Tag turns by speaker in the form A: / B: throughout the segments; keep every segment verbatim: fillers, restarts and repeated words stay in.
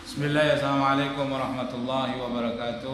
A: Bismillah, assalamualaikum warahmatullahi wabarakatuh.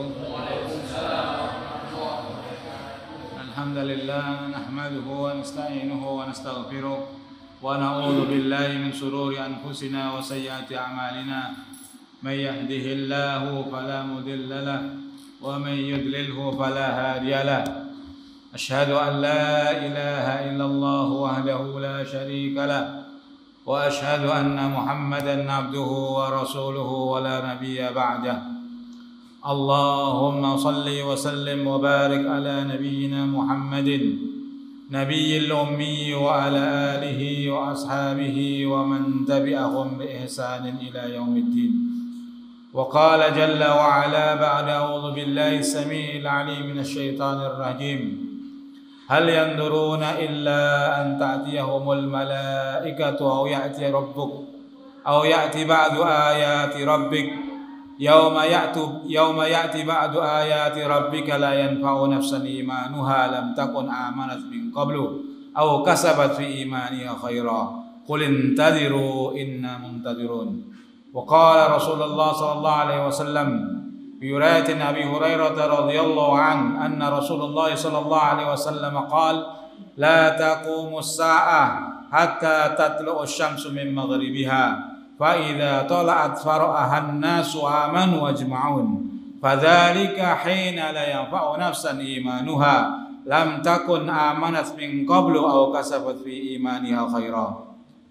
A: Alhamdulillah, nahmaduhu wa nasta'inuhu wa nastaghfiruh wa na'udzu billahi min shururi anfusina wa sayyiati a'malina. May yahdihillahu fala mudilla lahu wa may yudlilhu fala hadiya lahu. Asyhadu an la ilaha illallah wahdahu la syarika lahu wa asyhadu anna Muhammadan abduhu wa rasuluhu wa la nabiyya ba'dah. Allahumma salli wa sallim wa barik ala nabiyyina Muhammadin nabiyil ummi wa ala alihi wa ashabihi wa man tabi'ahum bi ihsanin ila yaumiddin. Wa qala jalla wa ala ba'da a'udzu billahi as-sami'il 'alim minasy syaithanir rajim. Hal yanzuruna illa an ta'tiyahumul malaikatu aw ya'ti rabbuk aw ya'ti ba'du ayati rabbik yauma ya'tu yauma ya'ti ba'du ayati rabbika la yanfa'u nafsan imanuha lam takun amanat min qablu aw kasabat fi imaniha khaira qul intadhiru inna muntadirun. Wa qala Rasulullah sallallahu alaihi wasallam في رواية أبي هريرة رضي الله عنه أن رسول الله صلى الله عليه وسلم قال لا تقوم الساعة حتى تطلع الشمس من مغربها فإذا طلعت فرأها الناس آمنوا أجمعون فذلك حين لا ينفع نفسا إيمانها لم تكن آمنت من قبل أو كسبت في إيمانها خيرا.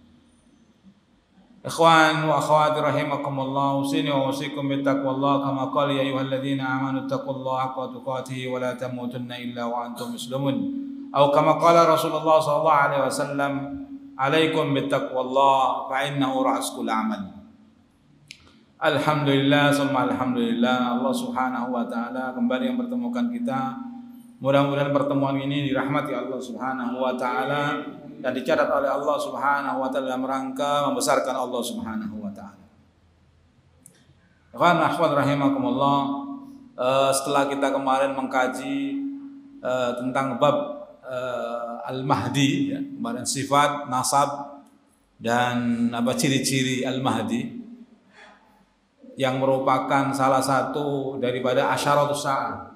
A: Ikhwan wa akhwati rahimakumullah, usini wa usikum bittaqwallah kama qala ya ayyuhalladzina amanu taqullaha haqqa tuqatih wa la tamutunna illa wa antum muslimun. Atau kama qala Rasulullah sallallahu alaihi wasallam, alaikum bittaqwallah fa innahu ra'as kulli amal. Alhamdulillah, summa alhamdulillah, Allah Subhanahu wa taala kembali mempertemukan kita. Mudah-mudahan pertemuan ini dirahmati Allah Subhanahu wa taala dan dicatat oleh Allah Subhanahu wa taala dalam rangka membesarkan Allah Subhanahu wa taala. Ikhwan akhwat rahimakumullah, uh, setelah kita kemarin mengkaji uh, tentang bab uh, Al-Mahdi ya, kemarin sifat, nasab dan apa ciri-ciri Al-Mahdi yang merupakan salah satu daripada asyaratus sa'ah.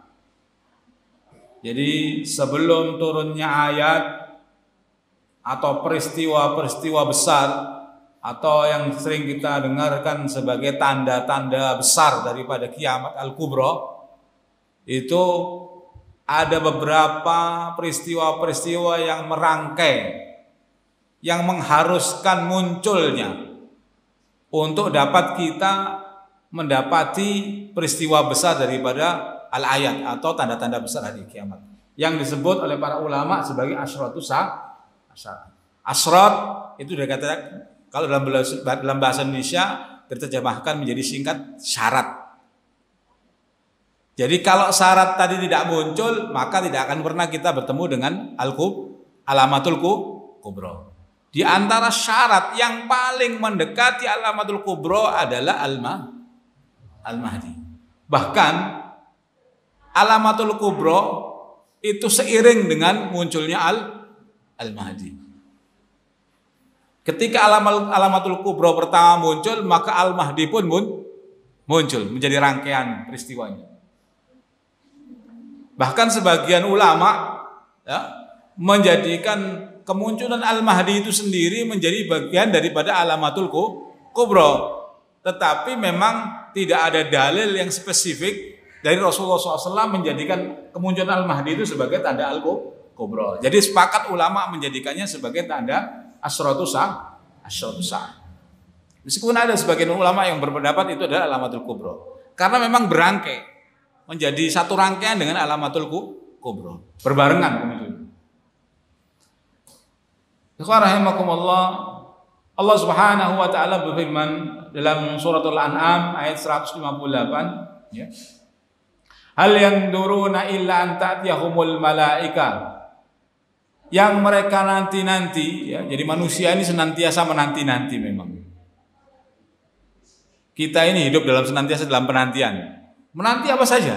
A: Jadi sebelum turunnya ayat atau peristiwa-peristiwa besar atau yang sering kita dengarkan sebagai tanda-tanda besar daripada kiamat al-kubra, itu ada beberapa peristiwa-peristiwa yang merangkai, yang mengharuskan munculnya untuk dapat kita mendapati peristiwa besar daripada al-ayat atau tanda-tanda besar hari kiamat yang disebut oleh para ulama sebagai asyratus sa'ah. Asrat itu dikatakan kalau dalam dalam bahasa Indonesia diterjemahkan menjadi singkat syarat. Jadi kalau syarat tadi tidak muncul, maka tidak akan pernah kita bertemu dengan al-kub alamatul kubra. Di antara syarat yang paling mendekati alamatul kubra adalah al-ma al-mahdi. Bahkan alamatul kubra itu seiring dengan munculnya al Al-Mahdi. Ketika alamat, alamatul kubra pertama muncul, maka Al-Mahdi pun muncul menjadi rangkaian peristiwanya. Bahkan sebagian ulama ya, menjadikan kemunculan Al-Mahdi itu sendiri menjadi bagian daripada alamatul kubra. Tetapi memang tidak ada dalil yang spesifik dari Rasulullah shallallahu alaihi wasallam menjadikan kemunculan Al-Mahdi itu sebagai tanda al-kubra. Kubro. Jadi sepakat ulama menjadikannya sebagai tanda asyratus sa'ah, asyratus sa'ah. Meskipun ada sebagian ulama yang berpendapat itu adalah alamatul kubro, karena memang berangkai menjadi satu rangkaian dengan alamatul kubro, berbarengan kemudian. Ikhwan rahimakumullah, Allah Subhanahu wa taala berfirman dalam suratul An'am ayat seratus lima puluh delapan, ya. Hal yanzuruna illa an ta'tiyahumul malaika. Yang mereka nanti-nanti ya, jadi manusia ini senantiasa menanti-nanti memang. Kita ini hidup dalam senantiasa dalam penantian. Menanti apa saja?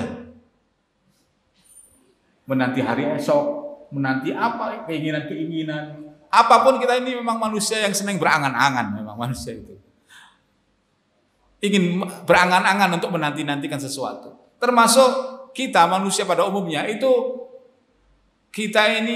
A: Menanti hari esok, menanti apa keinginan-keinginan. Apapun kita ini memang manusia yang senang berangan-angan memang manusia itu. ingin berangan-angan untuk menanti-nantikan sesuatu. Termasuk kita manusia pada umumnya itu, kita ini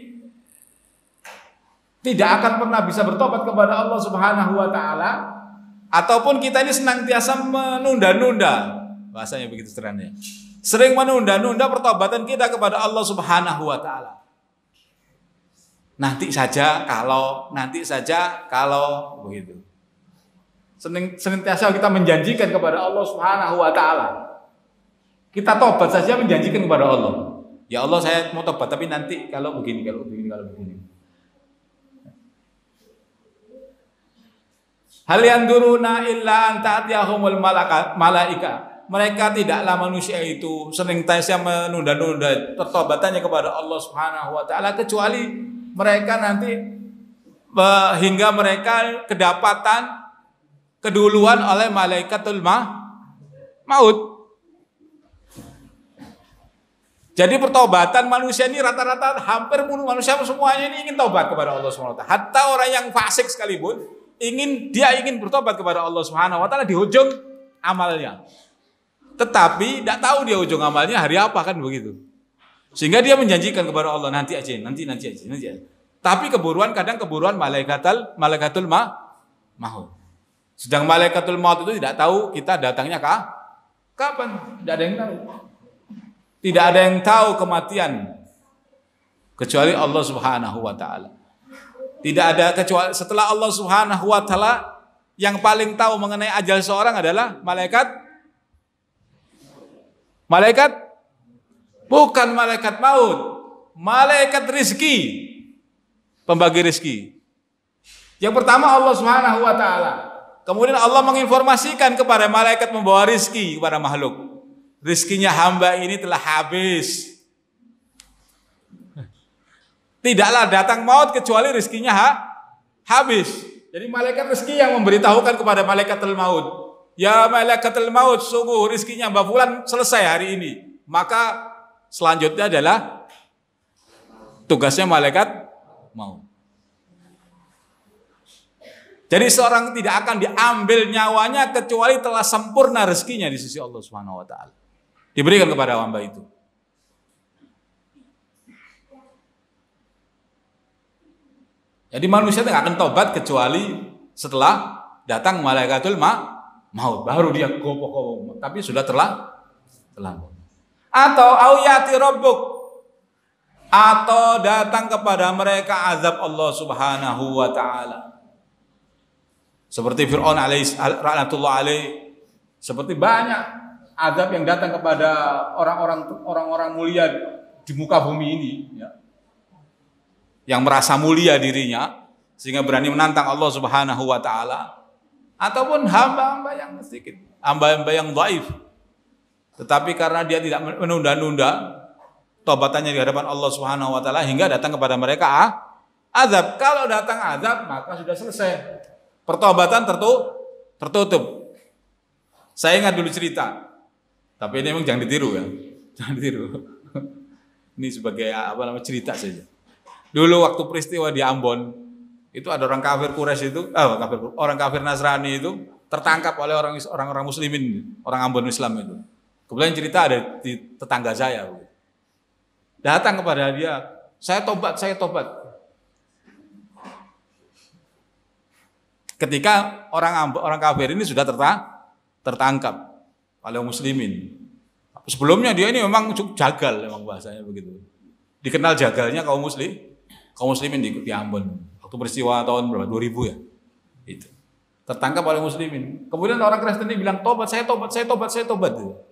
A: tidak akan pernah bisa bertobat kepada Allah Subhanahu wa taala, ataupun kita ini senantiasa menunda-nunda. Bahasanya begitu sederhana. Sering menunda-nunda pertobatan kita kepada Allah Subhanahu wa taala. Nanti saja kalau, nanti saja kalau begitu. Senantiasa kita menjanjikan kepada Allah Subhanahu wa taala. Kita tobat saja menjanjikan kepada Allah. Ya Allah, saya mau tobat tapi nanti kalau begini, kalau begini, kalau begini. Hal yanzuruna illa an ta'tiyahumul malaika. Mereka tidaklah manusia itu senantiasa menunda-nunda pertobatannya kepada Allah Subhanahu wa taala, kecuali mereka nanti hingga mereka kedapatan keduluan oleh malaikatul maut. Jadi pertobatan manusia ini rata-rata hampir manusia semuanya ini ingin tobat kepada Allah Subhanahu wa taala. Hatta orang yang fasik sekalipun ingin dia ingin bertobat kepada Allah Subhanahu wa taala di ujung amalnya. Tetapi tidak tahu dia ujung amalnya hari apa, kan begitu. Sehingga dia menjanjikan kepada Allah, nanti aja, nanti nanti aja, nanti aja. Tapi keburuan, kadang keburuan malaikatul malaikatul ma, maut. Sedang malaikatul maut itu tidak tahu kita datangnya kah? Kapan? Tidak ada yang tahu. Tidak ada yang tahu kematian kecuali Allah Subhanahu wa taala. Tidak ada kecuali setelah Allah Subhanahu wa taala, yang paling tahu mengenai ajal seorang adalah malaikat Malaikat bukan malaikat maut, malaikat rizki, pembagi rizki. Yang pertama Allah Subhanahu wa taala. Kemudian Allah menginformasikan kepada malaikat membawa rizki kepada makhluk. Rizkinya hamba ini telah habis. Tidaklah datang maut kecuali rizkinya ha? habis. Jadi malaikat rizki yang memberitahukan kepada malaikatul maut. Ya malaikatul maut, sungguh rizkinya Mbak Fulan selesai hari ini. Maka selanjutnya adalah tugasnya malaikat maut. Jadi seorang tidak akan diambil nyawanya kecuali telah sempurna rezekinya di sisi Allah Subhanahu wa taala. Diberikan kepada hamba itu. Jadi manusia tidak akan tobat kecuali setelah datang malaikatul maut. Maut, baru dia gopoh-gopoh, tapi sudah telah terlambat. Atau auyati rabbuk, atau datang kepada mereka azab Allah Subhanahu wa taala. Seperti Fir'aun alaihi laknatullah alaihi, seperti banyak azab yang datang kepada orang-orang orang-orang mulia di muka bumi ini, ya. Yang merasa mulia dirinya sehingga berani menantang Allah Subhanahu wa taala. Ataupun hamba-hamba yang sedikit, hamba-hamba yang dhaif. Tetapi karena dia tidak menunda-nunda tobatannya di hadapan Allah Subhanahu wa taala hingga datang kepada mereka ah, azab. Kalau datang azab maka sudah selesai. Pertobatan tertutup, tertutup. Saya ingat dulu cerita. Tapi ini memang jangan ditiru ya. Jangan ditiru. Ini sebagai apa namanya cerita saja. Dulu waktu peristiwa di Ambon, itu ada orang kafir Quraisy itu, ah, kafir, orang kafir Nasrani itu tertangkap oleh orang orang muslimin, orang Ambon Islam itu. Kemudian cerita ada di tetangga saya. Datang kepada dia, saya tobat, saya tobat. Ketika orang orang kafir ini sudah tertangkap oleh muslimin. Sebelumnya dia ini memang jagal, memang bahasanya begitu. Dikenal jagalnya kaum muslim, kaum muslimin di, di Ambon. Waktu peristiwa tahun berapa? dua ribu ya. Itu. Tertangkap oleh muslimin. Kemudian orang Kristen ini bilang, "Tobat, saya tobat, saya tobat, saya tobat."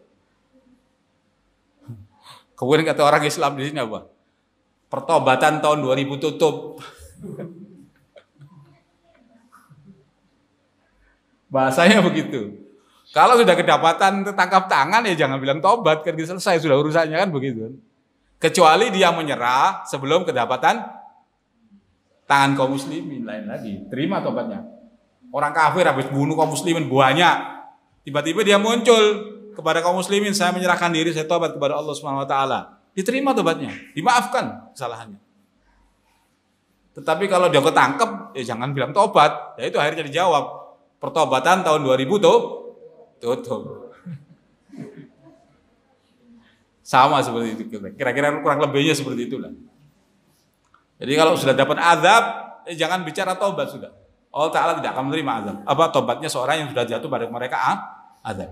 A: Kemudian kata orang Islam di sini apa? Pertobatan tahun dua ribu tutup. Bahasanya begitu. Kalau sudah kedapatan tertangkap tangan ya jangan bilang tobat, kan selesai sudah urusannya, kan begitu. Kecuali dia menyerah sebelum kedapatan tangan kaum muslimin, lain lagi. Terima tobatnya. Orang kafir habis bunuh kaum muslimin banyak. Tiba-tiba dia muncul kepada kaum muslimin, saya menyerahkan diri, saya tobat kepada Allah Subhanahu wa taala. Diterima tobatnya, dimaafkan kesalahannya. Tetapi kalau dia ketangkep, ya jangan bilang tobat. Ya itu akhirnya dijawab. Pertobatan tahun dua ribu tuh tutup. Sama seperti itu. Kira-kira kurang lebihnya seperti itulah. Jadi kalau sudah dapat azab, eh, jangan bicara taubat sudah. Allah Ta'ala tidak akan menerima azab. Apa taubatnya seorang yang sudah jatuh pada mereka ah, azab.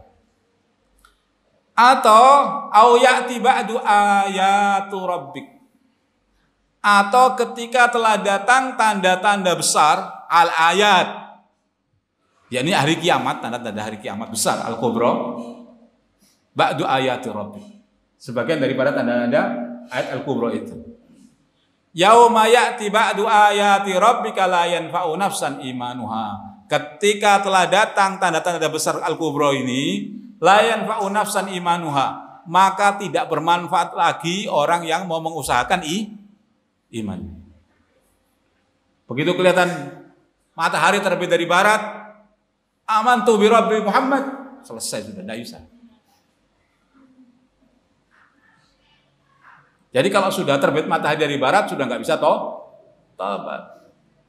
A: Atau au ya'ti ba'du ayatu rabbik. Atau ketika telah datang tanda-tanda besar al-ayat, yakni hari kiamat, tanda-tanda hari kiamat besar al-kubra, ba'du ayati rabbik. Sebagian daripada tanda-tanda ayat al-kubra itu. Yauma ya'ti ba'du ayati rabbika la yanfa'u nafsan imanuha. Ketika telah datang tanda-tanda besar al-kubra ini, la yanfa'u nafsan imanuha, maka tidak bermanfaat lagi orang yang mau mengusahakan i, iman. Begitu kelihatan matahari terbit dari barat, amantu bi rabbi Muhammad, selesai sudah, tidak usah. Jadi kalau sudah terbit matahari dari barat sudah nggak bisa toh taubat.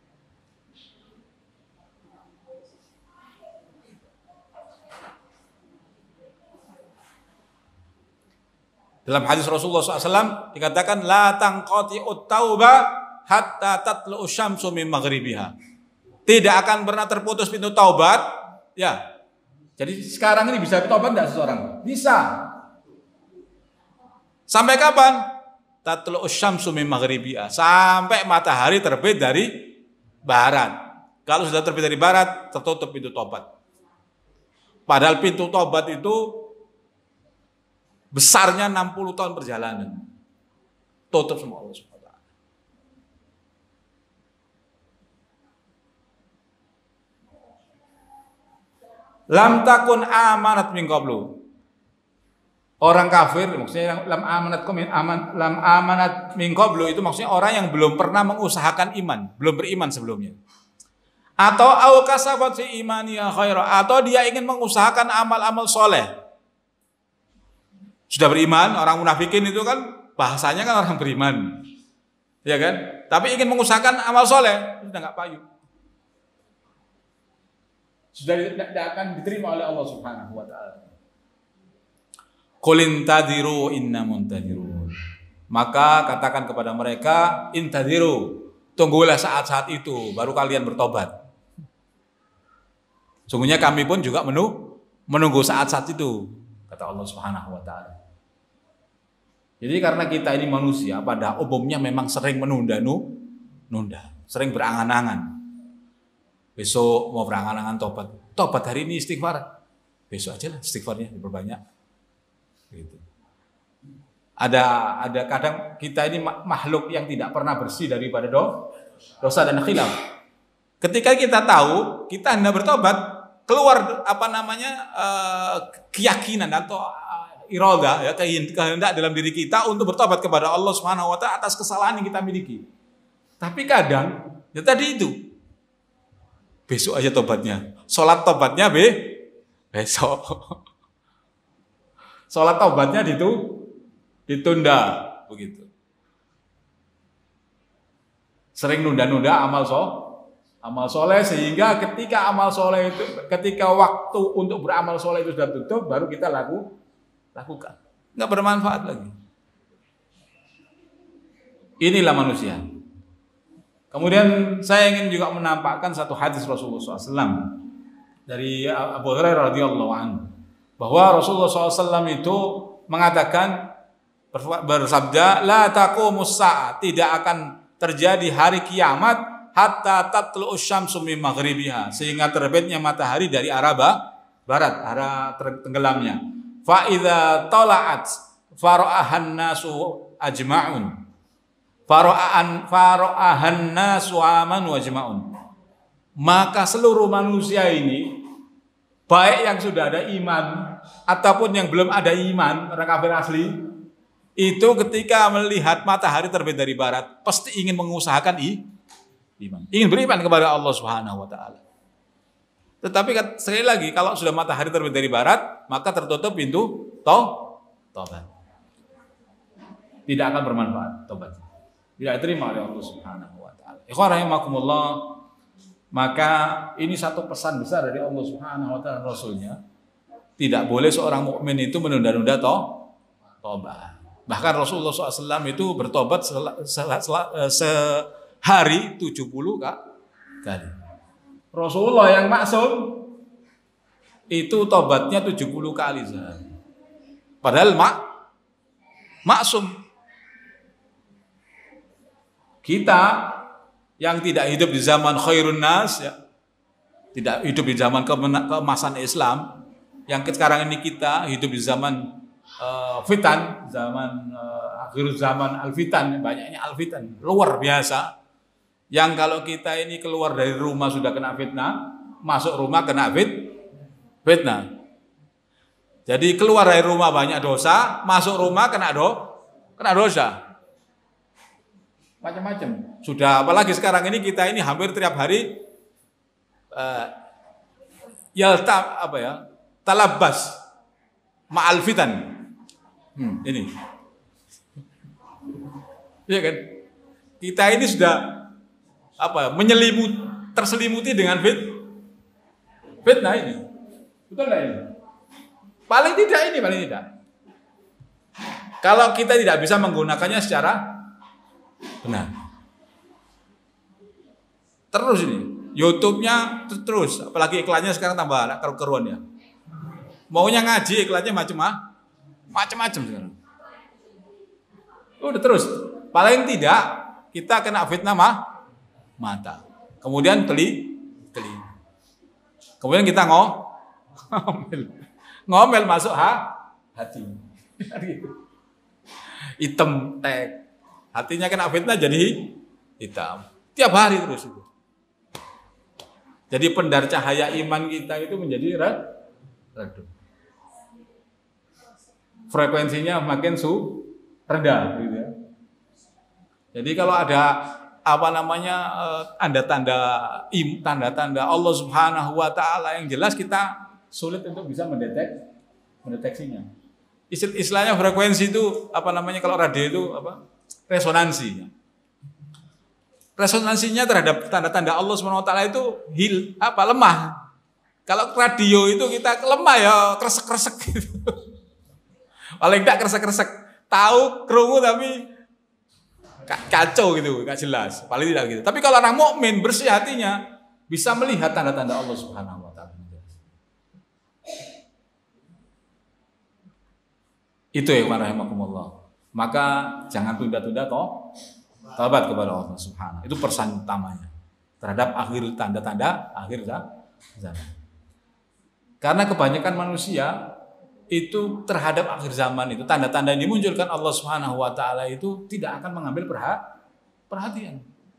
A: Dalam hadis Rasulullah shallallahu alaihi wasallam dikatakan la tanqati'ut taubah hatta tatlu'u syamsu min maghribiha. Tidak akan pernah terputus pintu taubat, ya. Jadi sekarang ini bisa taubat enggak seseorang? Bisa. Sampai kapan? Tatlu'u syamsu min maghribiha, sampai matahari terbit dari barat. Kalau sudah terbit dari barat, tertutup pintu taubat. Padahal pintu taubat itu besarnya enam puluh tahun perjalanan. Tutup semua Allah subhanahu wa taala. Lam takun amanat min qablu. Orang kafir maksudnya lam amanat min aman lam amanat min qablu itu maksudnya orang yang belum pernah mengusahakan iman, belum beriman sebelumnya. Atau au kasabat fi imaniya khaira, atau dia ingin mengusahakan amal-amal soleh. Sudah beriman, orang munafikin itu kan bahasanya kan orang beriman, ya kan? Tapi ingin mengusahakan amal soleh, sudah nggak payu, sudah tidak akan diterima oleh Allah Subhanahu Wa Taala. Qul intadiru inna muntadirun. Maka katakan kepada mereka, intadiru, tunggulah saat-saat itu, baru kalian bertobat. Sungguhnya kami pun juga menunggu saat-saat itu, kata Allah Subhanahu Wa Taala. Jadi karena kita ini manusia pada umumnya memang sering menunda-nunda, sering berangan-angan. Besok mau berangan-angan tobat, tobat hari ini istighfar, besok aja lah istighfarnya diperbanyak. Gitu. Ada ada kadang kita ini makhluk yang tidak pernah bersih daripada dosa dan khilaf. Ketika kita tahu kita hendak bertobat, keluar apa namanya uh, keyakinan atau iradah, ya, kehendak dalam diri kita untuk bertobat kepada Allah Subhanahu Wa Taala atas kesalahan yang kita miliki. Tapi kadang ya tadi itu besok aja tobatnya, sholat tobatnya be besok, sholat tobatnya itu ditunda begitu. Sering nunda-nunda amal so, amal soleh sehingga ketika amal soleh itu, ketika waktu untuk beramal soleh itu sudah tutup, baru kita laku lakukan, nggak bermanfaat lagi. Inilah manusia. Kemudian saya ingin juga menampakkan satu hadis Rasulullah shallallahu alaihi wasallam dari Abu Hurairah radhiyallahu anhu bahwa Rasulullah shallallahu alaihi wasallam itu mengatakan, bersabda, la taqumus sa'a, tidak akan terjadi hari kiamat hatta tatlu'u syamsu min maghribiha, sehingga terbitnya matahari dari arah barat, arah tenggelamnya. Fa idza tala'at fara'ahan nasu ajma'un, fara'an fara'ahan nasu aman wajma'un, maka seluruh manusia ini, baik yang sudah ada iman ataupun yang belum ada iman, orang kafir asli, itu ketika melihat matahari terbit dari barat pasti ingin mengusahakan i, iman, ingin beriman kepada Allah Subhanahu Wa Taala. Tetapi sekali lagi, kalau sudah matahari terbit dari barat, maka tertutup pintu taubat, tidak akan bermanfaat taubat, tidak diterima oleh Allah Subhanahu Wa Taala. Ikhwan rahimakumullah, maka ini satu pesan besar dari Allah Subhanahu Wa Taala, Rasulnya. tidak boleh seorang mukmin itu menunda-nunda toh, tobat. Bahkan Rasulullah shallallahu alaihi wasallam itu bertobat sehari tujuh puluh kali. Rasulullah yang maksum itu tobatnya tujuh puluh kali sehari. Padahal mak maksum. Kita yang tidak hidup di zaman khairun nas, ya, tidak hidup di zaman keemasan Islam, yang sekarang ini kita hidup di zaman uh, fitan, zaman uh, akhir zaman alfitan, banyaknya alfitan, luar biasa. Yang kalau kita ini keluar dari rumah sudah kena fitnah, masuk rumah kena fit, fitnah. Jadi keluar dari rumah banyak dosa, masuk rumah kena do, kena dosa. Macam-macam. Sudah apalagi sekarang ini kita ini hampir tiap hari uh, yalta apa ya? Talabas ma'al fitan. Hmm, ini. Iya kan? Kita ini sudah apa? Menyelimut, terselimuti dengan fit fitnah ini. Betul enggak ini? Paling tidak ini, paling tidak. Kalau kita tidak bisa menggunakannya secara benar. Terus ini, YouTube-nya terus, apalagi iklannya sekarang tambah keruan ya. Maunya ngaji iklannya macam-macam, macam-macam sekarang. Udah terus, paling tidak kita kena fitnah mah mata. Kemudian teli, teli. Kemudian kita ngomel, ngomel masuk ha, hati. Hitam tek. Hatinya kena fitnah jadi hitam. Tiap hari terus itu. Jadi pendar cahaya iman kita itu menjadi redup. Frekuensinya makin su rendah gitu ya. Jadi kalau ada apa namanya tanda-tanda im tanda-tanda Allah Subhanahu wa taala yang jelas, kita sulit untuk bisa mendetek mendeteksinya. Istilahnya frekuensi itu apa namanya kalau radio itu apa? Resonansi. Resonansinya terhadap tanda-tanda Allah Subhanahu wa taala itu hil apa lemah. Kalau radio itu kita lemah ya kresek-kresek gitu. Paling enggak kresek-kresek. Tahu krungu tapi kacau gitu, enggak jelas. Paling tidak gitu. Tapi kalau orang mukmin bersih hatinya bisa melihat tanda-tanda Allah Subhanahu wa taala. Itu ya warahmatullah. Maka jangan tunda-tunda toh taubat kepada Allah Subhanahu. Itu pesan utamanya terhadap akhir tanda-tanda akhir zaman. Karena kebanyakan manusia itu terhadap akhir zaman itu tanda-tanda yang dimunculkan Allah Subhanahu wa taala itu tidak akan mengambil perhatian.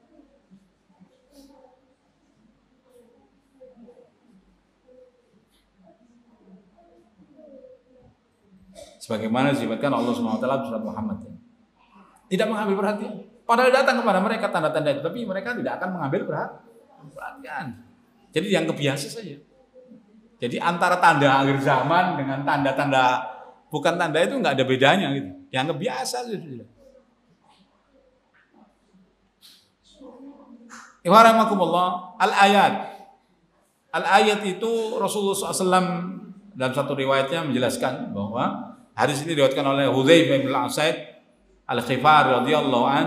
A: Sebagaimana disebutkan Allah Subhanahu wa taala surat Muhammad. Tidak mengambil perhatian. Padahal datang kepada mereka tanda-tanda itu, tapi mereka tidak akan mengambil perhatian. Jadi yang kebiasa saja. Jadi antara tanda akhir zaman dengan tanda-tanda bukan tanda itu nggak ada bedanya gitu. Yang kebiasa saja. Iwarahmatullah al-ayat. Al-ayat itu Rasulullah shallallahu alaihi wasallam dalam satu riwayatnya menjelaskan bahwa hadis ini diriwayatkan oleh Hudzaifah bin Al-Usaid Al-Khifari radhiyallahu an.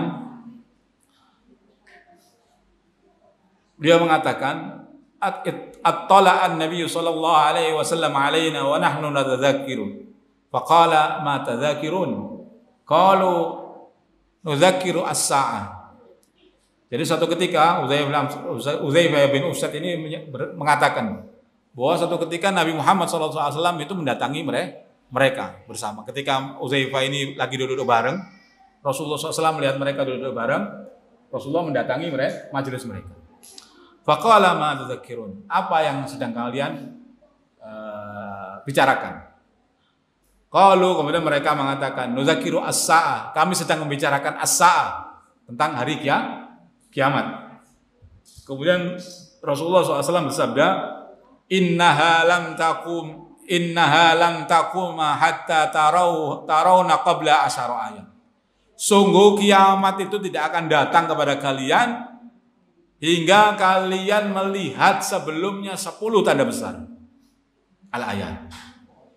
A: Dia mengatakan at-tala an-nabiy sallallahu alaihi wasallam alaina wa nahnu natadhakkiru. Faqala ma tadhakirun? Qalu nudzakiru as-sa'ah. Jadi suatu ketika Hudzaifah bin Usaid ini mengatakan bahwa suatu ketika Nabi Muhammad shallallahu alaihi wasallam itu mendatangi mereka mereka bersama. Ketika Hudzaifah ini lagi duduk bareng, Rasulullah shallallahu alaihi wasallam melihat mereka duduk bareng, Rasulullah mendatangi mereka, majelis mereka. Faqala ma tadzakirun? Apa yang sedang kalian uh, bicarakan? Qalu, kemudian mereka mengatakan, nudzakiru as-sa'ah. Kami sedang membicarakan as-sa'ah, tentang hari kiamat. Kemudian Rasulullah shallallahu alaihi wasallam bersabda, innaha lam taqum innaha lam taquma hatta tarau tarawna qabla asyara ayat. Sungguh kiamat itu tidak akan datang kepada kalian hingga kalian melihat sebelumnya sepuluh tanda besar. Al-ayat.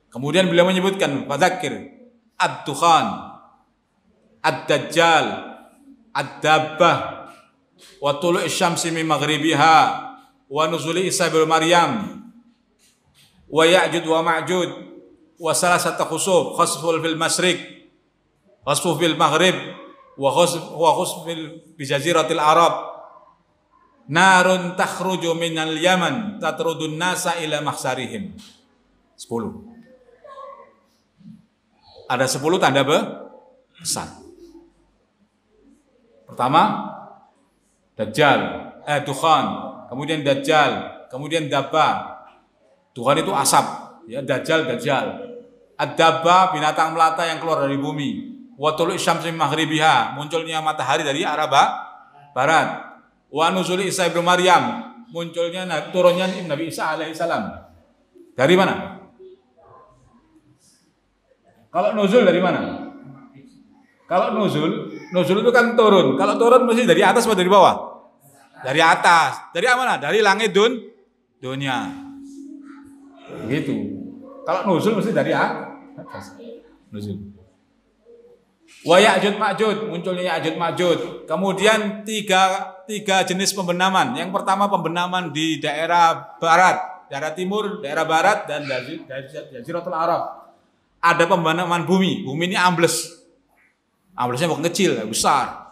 A: Kemudian beliau menyebutkan fadzakir ad-dukhan, ad-dajjal, ad-dabbah, wa tulu'i syamsi min maghribiha, wa nuzuli Isa bin Maryam, wa Ya'jud wa Ma'jud, wa salasata khusuf, khasful fil masyriq, khasful fil maghrib, wa khasf wa khasf fil bijaziratil Arab, narun takhruju minal Yaman tatrudun nasa ila mahsarihim. Sepuluh. Ada sepuluh tanda besar. Pertama, Dajjal, eh Dukhan, kemudian Dajjal, kemudian Dabba. Dukhan itu asap, ya Dajjal, Dajjal. Ad-Dabba, binatang melata yang keluar dari bumi. Wa tulu'i syamsi maghribiha, munculnya matahari dari arah barat. Wa nuzuli Isa bin Maryam, munculnya turunnya Nabi Isa alaihissalam. Dari mana? Kalau nuzul dari mana? Kalau nuzul, nuzul itu kan turun. Kalau turun mesti dari atas atau dari bawah? Dari atas. Dari mana? Dari langit dun, dunia. Gitu. Kalau nuzul mesti dari atas. Nuzul. Wa Ya'jud Ma'jud, munculnya Ya'jud Ma'jud. Kemudian tiga tiga jenis pembenaman. Yang pertama pembenaman di daerah barat, daerah timur, daerah barat, dan dari Jaziratul Arab. Ada pembenaman bumi. Bumi ini ambles. Amblesnya bukan kecil, besar.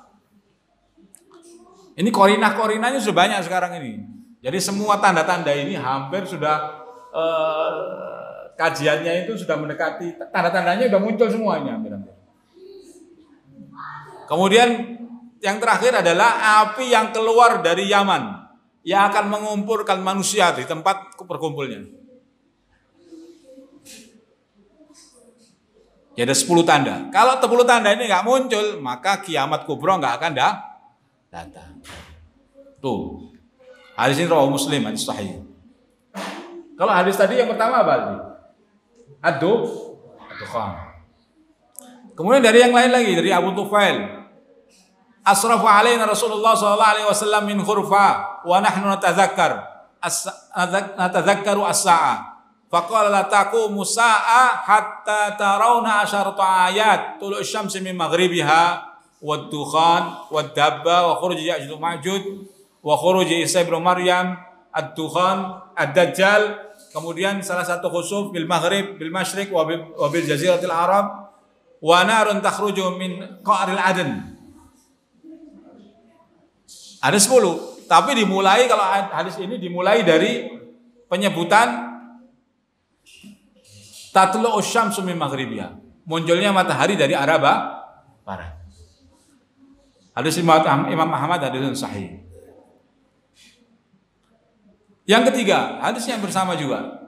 A: Ini korinah-korinahnya sudah banyak sekarang ini. Jadi semua tanda-tanda ini hampir sudah eh, kajiannya itu sudah mendekati, tanda-tandanya sudah muncul semuanya. Hampir-hampir. Kemudian yang terakhir adalah api yang keluar dari Yaman yang akan mengumpulkan manusia di tempat berkumpulnya. Ya ada sepuluh tanda. Kalau sepuluh tanda ini nggak muncul, maka kiamat kubra nggak akan dah datang. Tuh. Hadis ini rawahu Muslim, hadis sahih. Kalau hadis tadi yang pertama apa tadi? Ad-Dukh, ad-Dukhan. Kemudian dari yang lain lagi, dari Abu Tufail. Asrafa alaina Rasulullah sallallahu alaihi wasallam min khurfa wa nahnu natadzakkar natadzakkaru as-sa'ah. Faqala la taqumu sa'a hatta tarawna asharata ayat tulu' syamsi min maghribiha wad-dukhan wad-dabba wa khuruj Ya'juj wa Ma'juj wa khuruj Isa bin Maryam ad-dukhan ad-dajjal. Kemudian salah satu khusuf bil maghrib bil masyriq wa bil jaziratil Arab wa narun takhruju min qa'ril Aden. Ada sepuluh, tapi dimulai kalau hadis ini dimulai dari penyebutan tatlu'u syamsu min maghribiha, munculnya matahari dari arah barat. Hadis Imam Ahmad, hadis sahih. Yang ketiga, hadis yang bersama juga.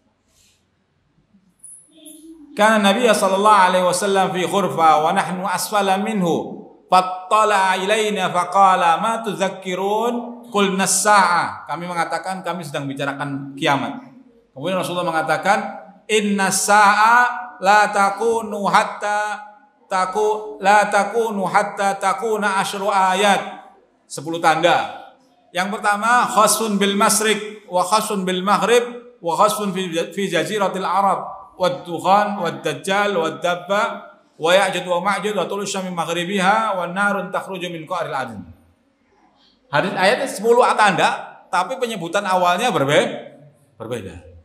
A: Kana Nabi sallallahu alaihi wasallam fi khurfa wa nahnu asfala minhu fattala ilaina faqala ma tudzakkirun qulna as-sa'ah. Kami mengatakan kami sedang bicarakan kiamat. Kemudian Rasulullah mengatakan inna sa'a la takunu hatta taku la takunu hatta takuna asyru ayat. Sepuluh tanda. Yang pertama khasfun bil masyriq wa khasfun bil maghrib wa khasfun fi, fi jaziratil Arab wad dukhan wad dajjal wad dabba wa Ya'juj wa Ma'juj wa tulu' syamsi min maghribiha wa narun takhruju min qa'ril Aden. Hadis ayatnya sepuluh tanda, tapi penyebutan awalnya berbeda. Berbeda.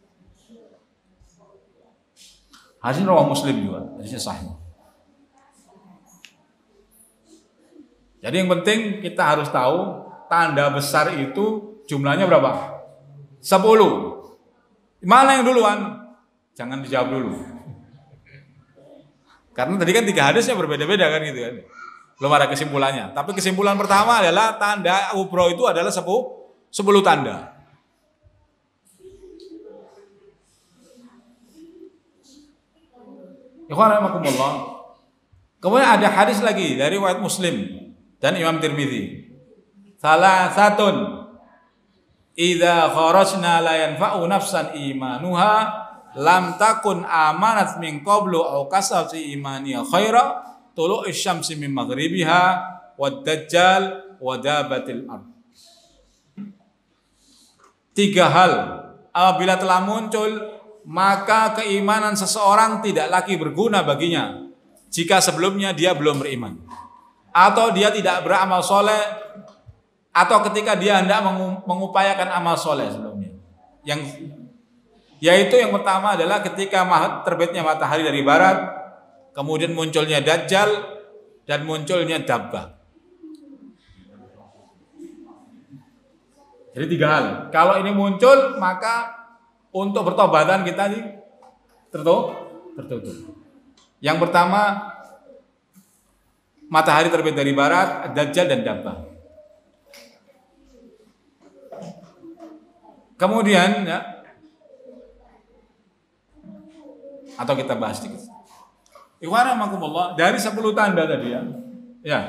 A: Hadis rawahu Muslim juga, hadisnya sahih. Jadi yang penting kita harus tahu tanda besar itu jumlahnya berapa? Sepuluh. Mana yang duluan? Jangan dijawab dulu. Karena tadi kan tiga hadisnya berbeda-beda kan gitu kan. Belum ada kesimpulannya. Tapi kesimpulan pertama adalah tanda kubra itu adalah sepuluh, sepuluh tanda. Kemudian ada hadis lagi dari riwayat Muslim dan Imam Tirmidzi. Salah satun idza kharajna la yanfa'u nafsan imanuha lam takun amanat min qablu aw kasabti imaniya khaira tulu'i syamsi min maghribiha wad dajjal wa dabatil ard. Tiga hal apabila telah muncul maka keimanan seseorang tidak lagi berguna baginya jika sebelumnya dia belum beriman, atau dia tidak beramal soleh, atau ketika dia hendak mengupayakan amal soleh sebelumnya. Yang yaitu yang pertama adalah ketika terbitnya matahari dari barat, kemudian munculnya Dajjal dan munculnya Dabbah. Jadi tiga hal. Kalau ini muncul, maka untuk bertobatan kita tertutup. Yang pertama, matahari terbit dari barat, Dajjal dan Dabbah. Kemudian ya, atau kita bahas sedikit. Ikhwan rahimakumullah, dari sepuluh tanda tadi ya. Ya.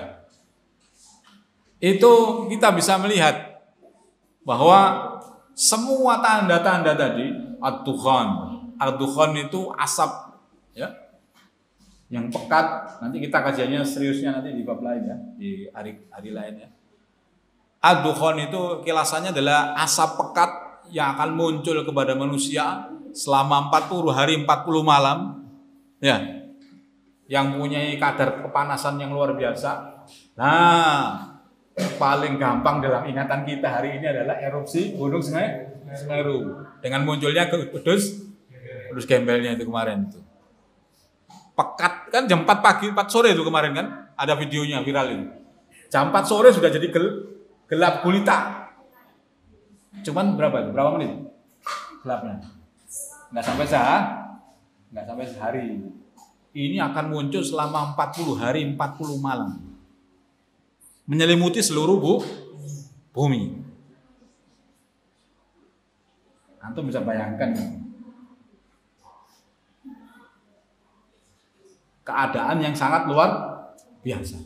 A: Itu kita bisa melihat bahwa semua tanda-tanda tadi, ad-dukhan. Ad-dukhan itu asap ya. Yang pekat, nanti kita kajiannya seriusnya nanti di bab lain ya, di hari hari lain ya. Ad-dukhan itu kilasannya adalah asap pekat yang akan muncul kepada manusia selama empat puluh hari empat puluh malam ya, yang punya kadar kepanasan yang luar biasa. Nah, paling gampang dalam ingatan kita hari ini adalah erupsi Gunung Semeru dengan munculnya kudus kudus gembelnya itu kemarin itu. Pekat kan jam empat pagi, empat sore itu kemarin kan, ada videonya viral itu. Jam empat sore sudah jadi gel, gelap gulita. Cuman berapa itu? Berapa menit? Gelapnya. Nggak sampai sehari, nggak sampai sehari. Ini akan muncul selama empat puluh hari, empat puluh malam. Menyelimuti seluruh bu, bumi. Antum bisa bayangkan keadaan yang sangat luar biasa.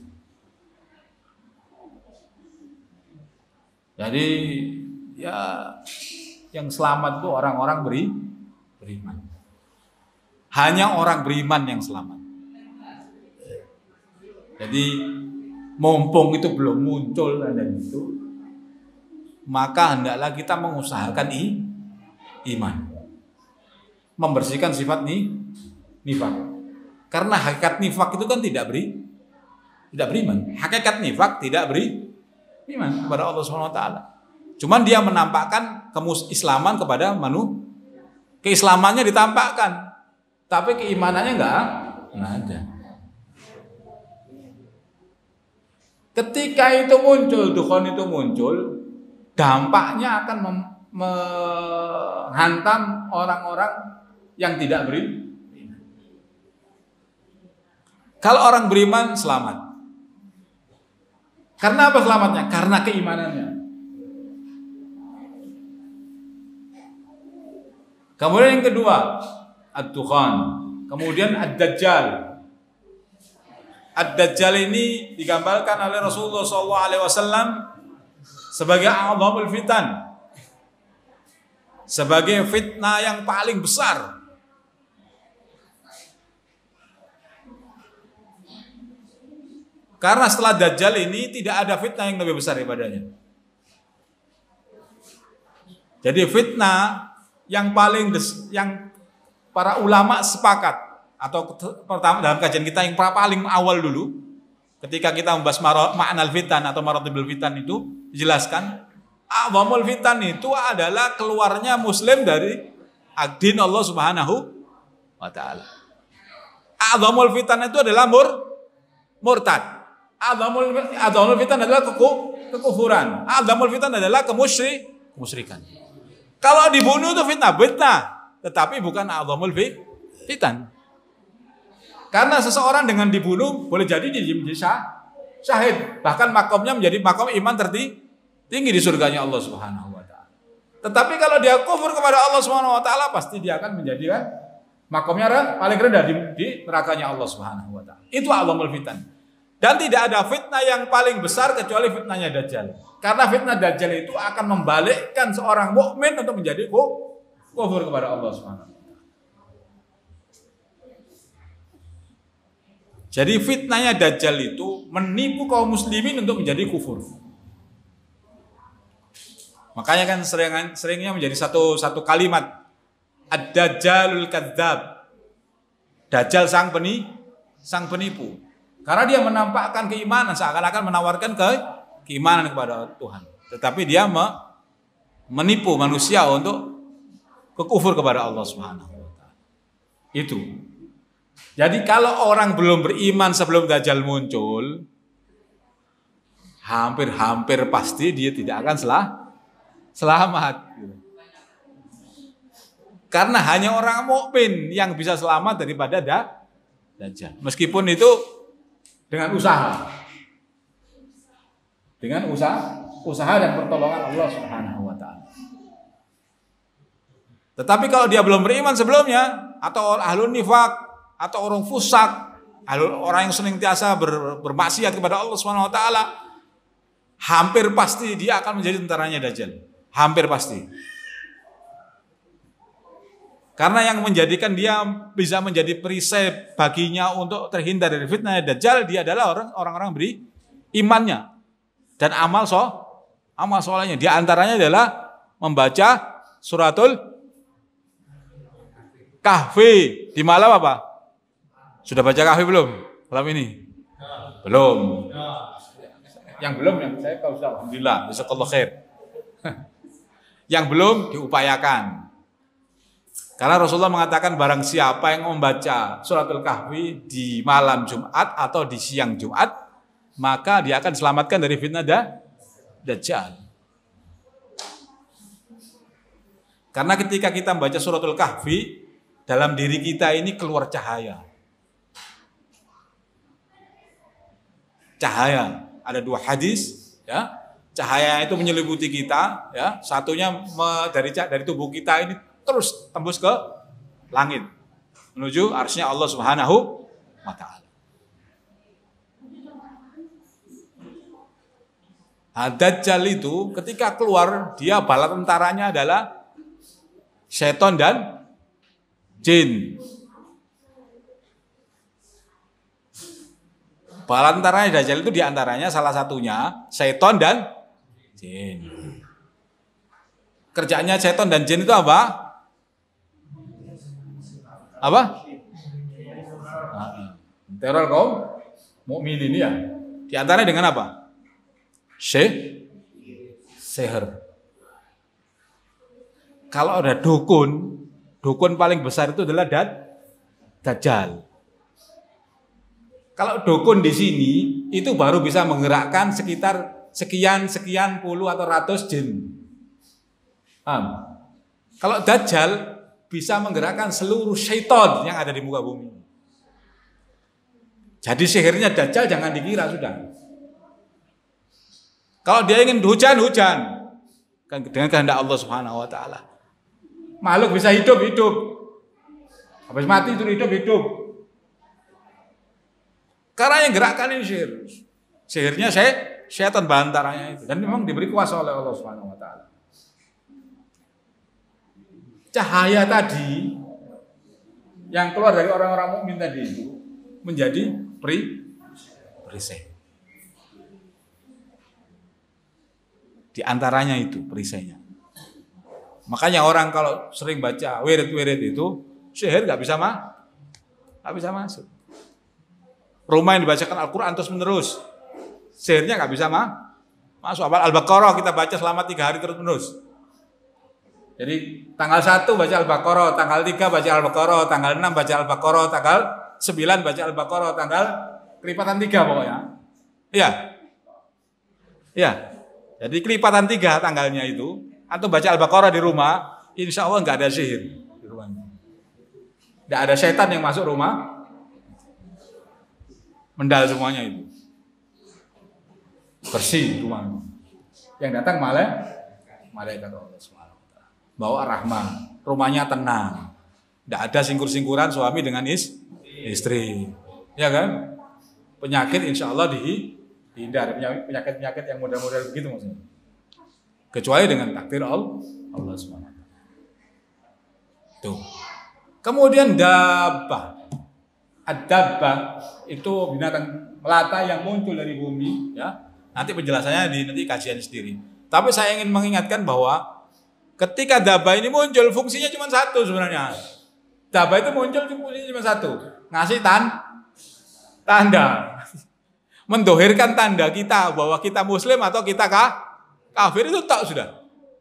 A: Jadi ya yang selamat itu orang-orang beri, beriman. Hanya orang beriman yang selamat. Jadi mumpung itu belum muncul dan itu, maka hendaklah kita mengusahakan i, iman, membersihkan sifat ni, nifak. Karena hakikat nifak itu kan tidak beri, tidak beriman. Hakikat nifak tidak beri iman kepada Allah Subhanahu Wa Taala. Cuman dia menampakkan keislaman kepada manusia, keislamannya ditampakkan, tapi keimanannya enggak, enggak ada. Ketika itu muncul, dukhon itu muncul, dampaknya akan menghantam orang-orang yang tidak beriman. Kalau orang beriman selamat. Karena apa selamatnya? Karena keimanannya. Kemudian yang kedua, ad-dukhan. Kemudian ad-dajjal. Ad-dajjal ini digambarkan oleh Rasulullah shallallahu alaihi wasallam sebagai a'zamul fitan, sebagai fitnah yang paling besar. Karena setelah Dajjal ini tidak ada fitnah yang lebih besar daripadanya. Jadi fitnah yang paling des, yang para ulama sepakat, atau pertama dalam kajian kita yang paling awal dulu, ketika kita membahas ma'nal fitan atau maratibul fitan itu dijelaskan, a'zamul fitan itu adalah keluarnya muslim dari din Allah Subhanahu wa taala. A'zamul fitan itu adalah mur murtad. A'zamul a'zamul fitan adalah keku, kekufuran. A'zamul fitan adalah kemusyrik, kemusyrikan. Kalau dibunuh itu fitnah, fitnah, tetapi bukan a'zamul fitan. Karena seseorang dengan dibunuh boleh jadi jadi syahid, bahkan makomnya menjadi makom iman tertinggi di surganya Allah Subhanahu wa taala. Tetapi kalau dia kufur kepada Allah Subhanahu wa taala, pasti dia akan menjadi kan makomnya paling rendah di, di nerakanya Allah Subhanahu wa taala. Itu a'zamul fitan. Dan tidak ada fitnah yang paling besar kecuali fitnahnya Dajjal. Karena fitnah Dajjal itu akan membalikkan seorang mukmin untuk menjadi kufur kepada Allah Subhanahu wa taala. Jadi fitnahnya Dajjal itu menipu kaum muslimin untuk menjadi kufur. Makanya kan sering, seringnya menjadi satu satu kalimat Ad-Dajjalul Kadzdzab. Dajjal sang peni, sang penipu. Karena dia menampakkan keimanan, seakan-akan menawarkan ke keimanan kepada Tuhan. Tetapi dia me, menipu manusia untuk kekufur kepada Allah Subhanahu wa taala. Itu. Jadi kalau orang belum beriman sebelum Dajjal muncul, hampir-hampir pasti dia tidak akan selah, selamat. Karena hanya orang mukmin yang bisa selamat daripada da, Dajjal. Meskipun itu dengan usaha. Dengan usaha, usaha dan pertolongan Allah Subhanahu wa taala. Tetapi kalau dia belum beriman sebelumnya, atau ahlun nifaq, atau orang fusak, orang yang senantiasa ber, bermaksiat kepada Allah Subhanahu wa taala, hampir pasti dia akan menjadi tentaranya Dajjal. Hampir pasti. Karena yang menjadikan dia bisa menjadi perisai baginya untuk terhindar dari fitnah Dajjal, dia adalah orang orang-orang beri imannya dan amal so, amal solehnya. Di antaranya adalah membaca suratul Kahfi di malam apa? Sudah baca Kahfi belum? Malam ini? Belum. Yang belum yang saya tahu sudah. Alhamdulillah, jazakallahu khair. Yang belum diupayakan. Karena Rasulullah mengatakan barang siapa yang membaca suratul Kahfi di malam Jumat atau di siang Jumat, maka dia akan selamatkan dari fitnah Dajjal. Karena ketika kita membaca suratul Kahfi, dalam diri kita ini keluar cahaya. Cahaya, ada dua hadis, ya. Cahaya itu menyelimuti kita, ya. Satunya dari dari tubuh kita ini terus tembus ke langit menuju arsy-Nya Allah Subhanahu wa taala. Dajjal itu ketika keluar, dia bala tentaranya adalah setan dan jin. Bala tentaranya Dajjal itu diantaranya salah satunya setan dan jin. Kerjaannya setan dan jin itu apa? Apa? Teror kaum mukminin ya. Di antaranya dengan apa? Syeh, seher. Kalau ada dukun, dukun paling besar itu adalah dad, Dajjal. Kalau dukun di sini itu baru bisa menggerakkan sekitar sekian sekian puluh atau ratus jin. Paham? Kalau Dajjal bisa menggerakkan seluruh syaitan yang ada di muka bumi. Jadi sihirnya Dajjal jangan dikira sudah. Kalau dia ingin hujan, hujan. Dengan kehendak Allah Subhanahu wa taala. Makhluk bisa hidup, hidup. Habis mati itu hidup, hidup. Karena yang gerakkan ini sihir. Sihirnya saya syaitan bantarannya itu. Dan memang diberi kuasa oleh Allah Subhanahu wa taala. Cahaya tadi yang keluar dari orang-orang mukmin tadi itu menjadi peri perisai. Di antaranya itu perisainya. Makanya orang kalau sering baca wirid-wirid itu sihir nggak bisa mah, nggak bisa masuk. Rumah yang dibacakan Al-Quran terus menerus, sihirnya nggak bisa mah masuk. Al-Baqarah kita baca selama tiga hari terus menerus. Jadi tanggal satu baca Al-Baqarah, tanggal tiga baca Al-Baqarah, tanggal enam baca Al-Baqarah, tanggal sembilan baca Al-Baqarah, tanggal kelipatan tiga pokoknya. Iya. Iya. Jadi kelipatan tiga tanggalnya itu, atau baca Al-Baqarah di rumah, insya Allah nggak ada sihir di rumahnya. Nggak ada setan yang masuk rumah, mendal semuanya itu. Bersih rumahnya. Yang datang malah malaikat Allah Subhanahu wa taala. Bawa rahmah, rumahnya tenang. Tidak ada singkur-singkuran suami dengan is, istri. Ya kan? Penyakit insya Allah dihindar. Penyakit-penyakit yang model-model begitu maksudnya. Kecuali dengan takdir Allah, Allah subhanahu wa taala. Tuh. Kemudian dabbah. Ad-dabbah itu binatang melata yang muncul dari bumi, ya. Nanti penjelasannya di nanti kajian sendiri. Tapi saya ingin mengingatkan bahwa Ketika dabah ini muncul, fungsinya cuma satu sebenarnya. Dabah itu muncul fungsinya cuma satu, ngasih tan tanda, mendohirkan tanda kita bahwa kita muslim atau kita kah? Kafir, itu tak sudah.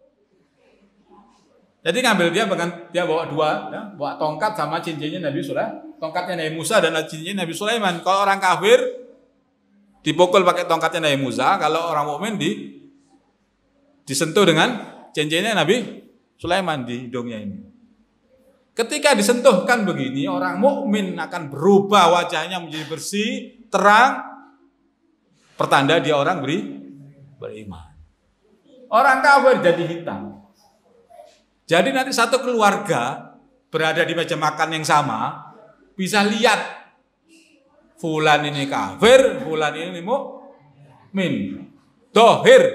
A: Jadi ngambil dia bahkan dia bawa dua, ya, bawa tongkat sama cincinnya Nabi Sulaiman, tongkatnya Nabi Musa dan cincinnya Nabi Sulaiman. Kalau orang kafir dipukul pakai tongkatnya Nabi Musa, kalau orang mukmin di disentuh dengan cincinnya Nabi Sulaiman di hidungnya ini. Ketika disentuhkan begini, orang mukmin akan berubah wajahnya menjadi bersih, terang, pertanda dia orang beri beriman. Orang kafir jadi hitam. Jadi nanti satu keluarga berada di meja makan yang sama, bisa lihat fulan ini kafir, fulan ini mukmin, dohir.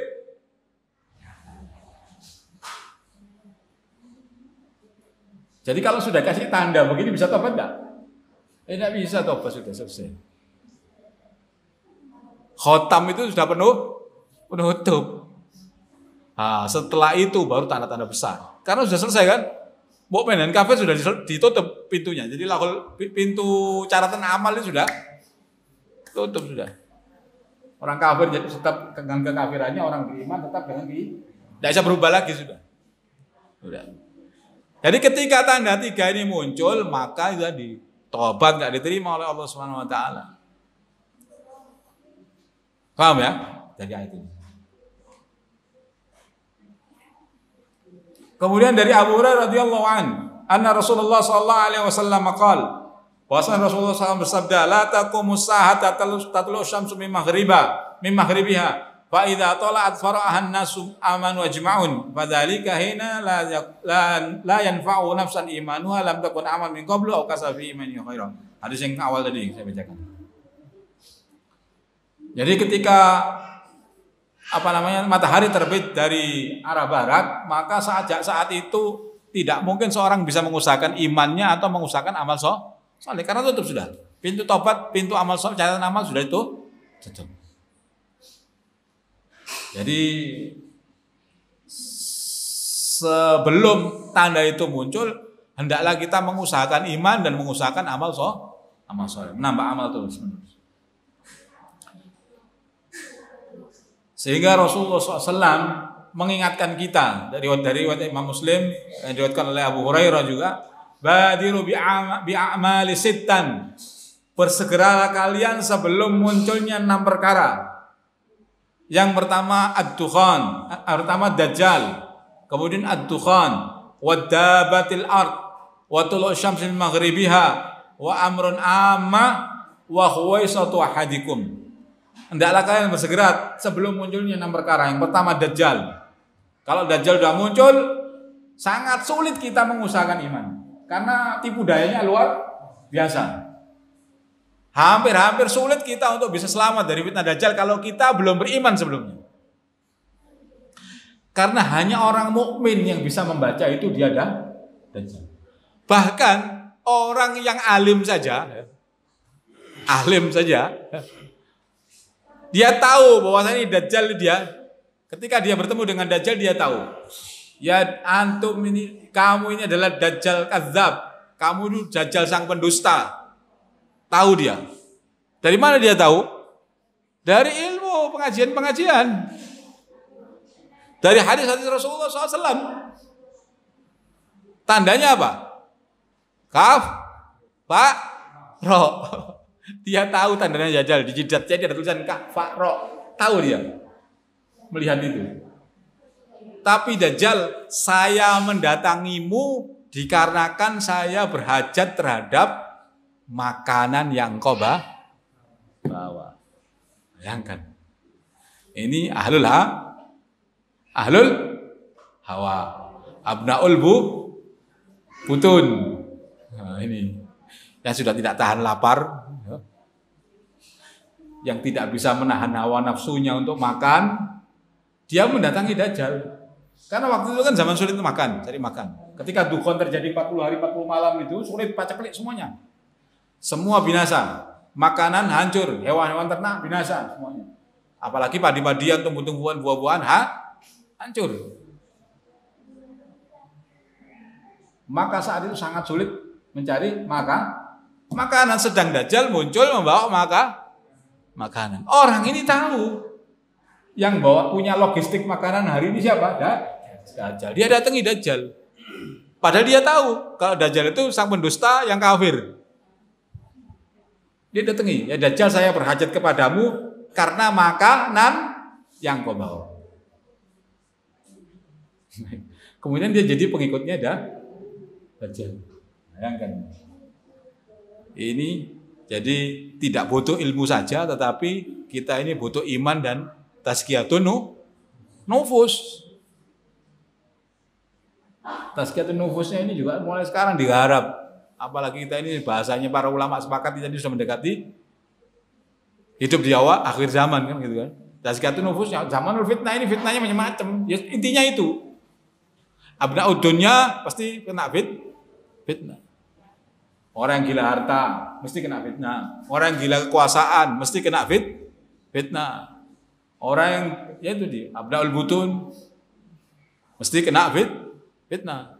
A: Jadi kalau sudah kasih tanda begini bisa tobat enggak? Eh, enggak bisa tobat, sudah selesai. Khotam itu sudah penuh, penutup. Nah, setelah itu baru tanda-tanda besar. Karena sudah selesai kan? Mukmin dan kafir sudah ditutup pintunya. Jadi lakul pintu catatan amal itu sudah tutup sudah. Orang kafir jadi tetap dengan kekafirannya, orang beriman tetap dengan di tidak bisa berubah lagi sudah. Sudah. Jadi ketika tanda tiga ini muncul, maka jadi tobat nggak diterima oleh Allah Subhanahu Wa Taala. Paham ya? Dari ayat ini. Kemudian dari Abu Hurairah radhiyallahu an, anna Rasulullah sallallahu alaihi wasallam qaal, bahwasanya Rasulullah sallallahu alaihi wasallam bersabda, la taqumus sa'ata tatlu syamsu min maghriba min maghribiha fa idza tala'at fara'ahan nasu amanu ajma'un fadzalika hina la la, la yanfa'u nafsan imanuha lam takun amal min qablu aw kasabi imani khairan. Hadis yang awal tadi saya bacakan. Jadi ketika apa namanya matahari terbit dari arah barat, maka saat saat itu tidak mungkin seorang bisa mengusahakan imannya atau mengusahakan amal soleh karena tutup sudah. Pintu tobat, pintu amal soleh, catatan amal sudah itu tutup. Jadi sebelum tanda itu muncul, hendaklah kita mengusahakan iman dan mengusahakan amal soleh, amal soleh, menambah amal terus menerus. Sehingga Rasulullah shallallahu alaihi wasallam mengingatkan kita dari dari riwayat Imam Muslim yang diriwayatkan oleh Abu Hurairah juga, badiru bi'amali sittan, bersegeralah kalian sebelum munculnya enam perkara. Yang pertama ad-dukhan, pertama dajjal, kemudian ad-dukhan, wa dabatil ard, wa tulu' syamsil maghribiha, wa amrun amma, wa khuwaisatu ahadikum. Hendaklah kalian bersegera sebelum munculnya enam perkara. Yang pertama dajjal. Kalau dajjal sudah muncul, sangat sulit kita mengusahakan iman. Karena tipu dayanya luar biasa. Hampir-hampir sulit kita untuk bisa selamat dari fitnah dajjal kalau kita belum beriman sebelumnya. Karena hanya orang mukmin yang bisa membaca itu dia ada dajjal. Bahkan orang yang alim saja, alim saja, dia tahu bahwasanya ini dajjal dia. Ketika dia bertemu dengan dajjal dia tahu. Ya antum ini, kamu ini adalah dajjal kadzab. Kamu itu dajjal sang pendusta. Tahu dia. Dari mana dia tahu? Dari ilmu pengajian-pengajian. Dari hadis-hadis Rasulullah shallallahu alaihi wasallam. Tandanya apa? Kaf, Pak, Ro. Dia tahu tandanya dajjal, di jidatnya dia ada tulisan kaf, fa, ro. Tahu dia melihat itu. Tapi dajjal, saya mendatangimu dikarenakan saya berhajat terhadap makanan yang kau bawa. Bayangkan. Ini ahlul ha, ahlul hawa, abnaul bu, butun. Nah, ini yang sudah tidak tahan lapar, yang tidak bisa menahan hawa nafsunya untuk makan, dia mendatangi dajjal. Karena waktu itu kan zaman sulit untuk makan, cari makan. Ketika dukhan terjadi empat puluh hari empat puluh malam itu sulit paceklik semuanya. Semua binasa, makanan hancur, hewan-hewan ternak binasa semuanya. Apalagi padi-padian, tumbuh-tumbuhan, buah-buahan ha, hancur. maka saat itu sangat sulit mencari maka makanan. Sedang Dajjal muncul membawa maka makanan. Orang ini tahu yang bawa punya logistik makanan hari ini siapa? Dajjal. Dia datangi Dajjal. Padahal dia tahu kalau Dajjal itu sang pendusta yang kafir. Dia datangi, ya Dajjal, saya berhajat kepadamu karena makanan yang kau bawa. Kemudian dia jadi pengikutnya dah Dajjal. Bayangkan. Ini jadi tidak butuh ilmu saja, tetapi kita ini butuh iman dan tazkiyatun nufus. Tazkiyatun nufusnya ini juga mulai sekarang digarap. Apalagi kita ini bahasanya para ulama sepakat kita ini sudah mendekati hidup di awal akhir zaman kan gitu kan. Tazkiyatun nufusnya zamanul fitnah, ini fitnahnya macam-macam. Ya, intinya itu. Abna'ud dunya pasti kena fit, fitnah. Orang yang gila harta mesti kena fitnah. Orang yang gila kekuasaan mesti kena fit, fitnah. Orang yang ya itu di abna'ul butun mesti kena fit, fitnah.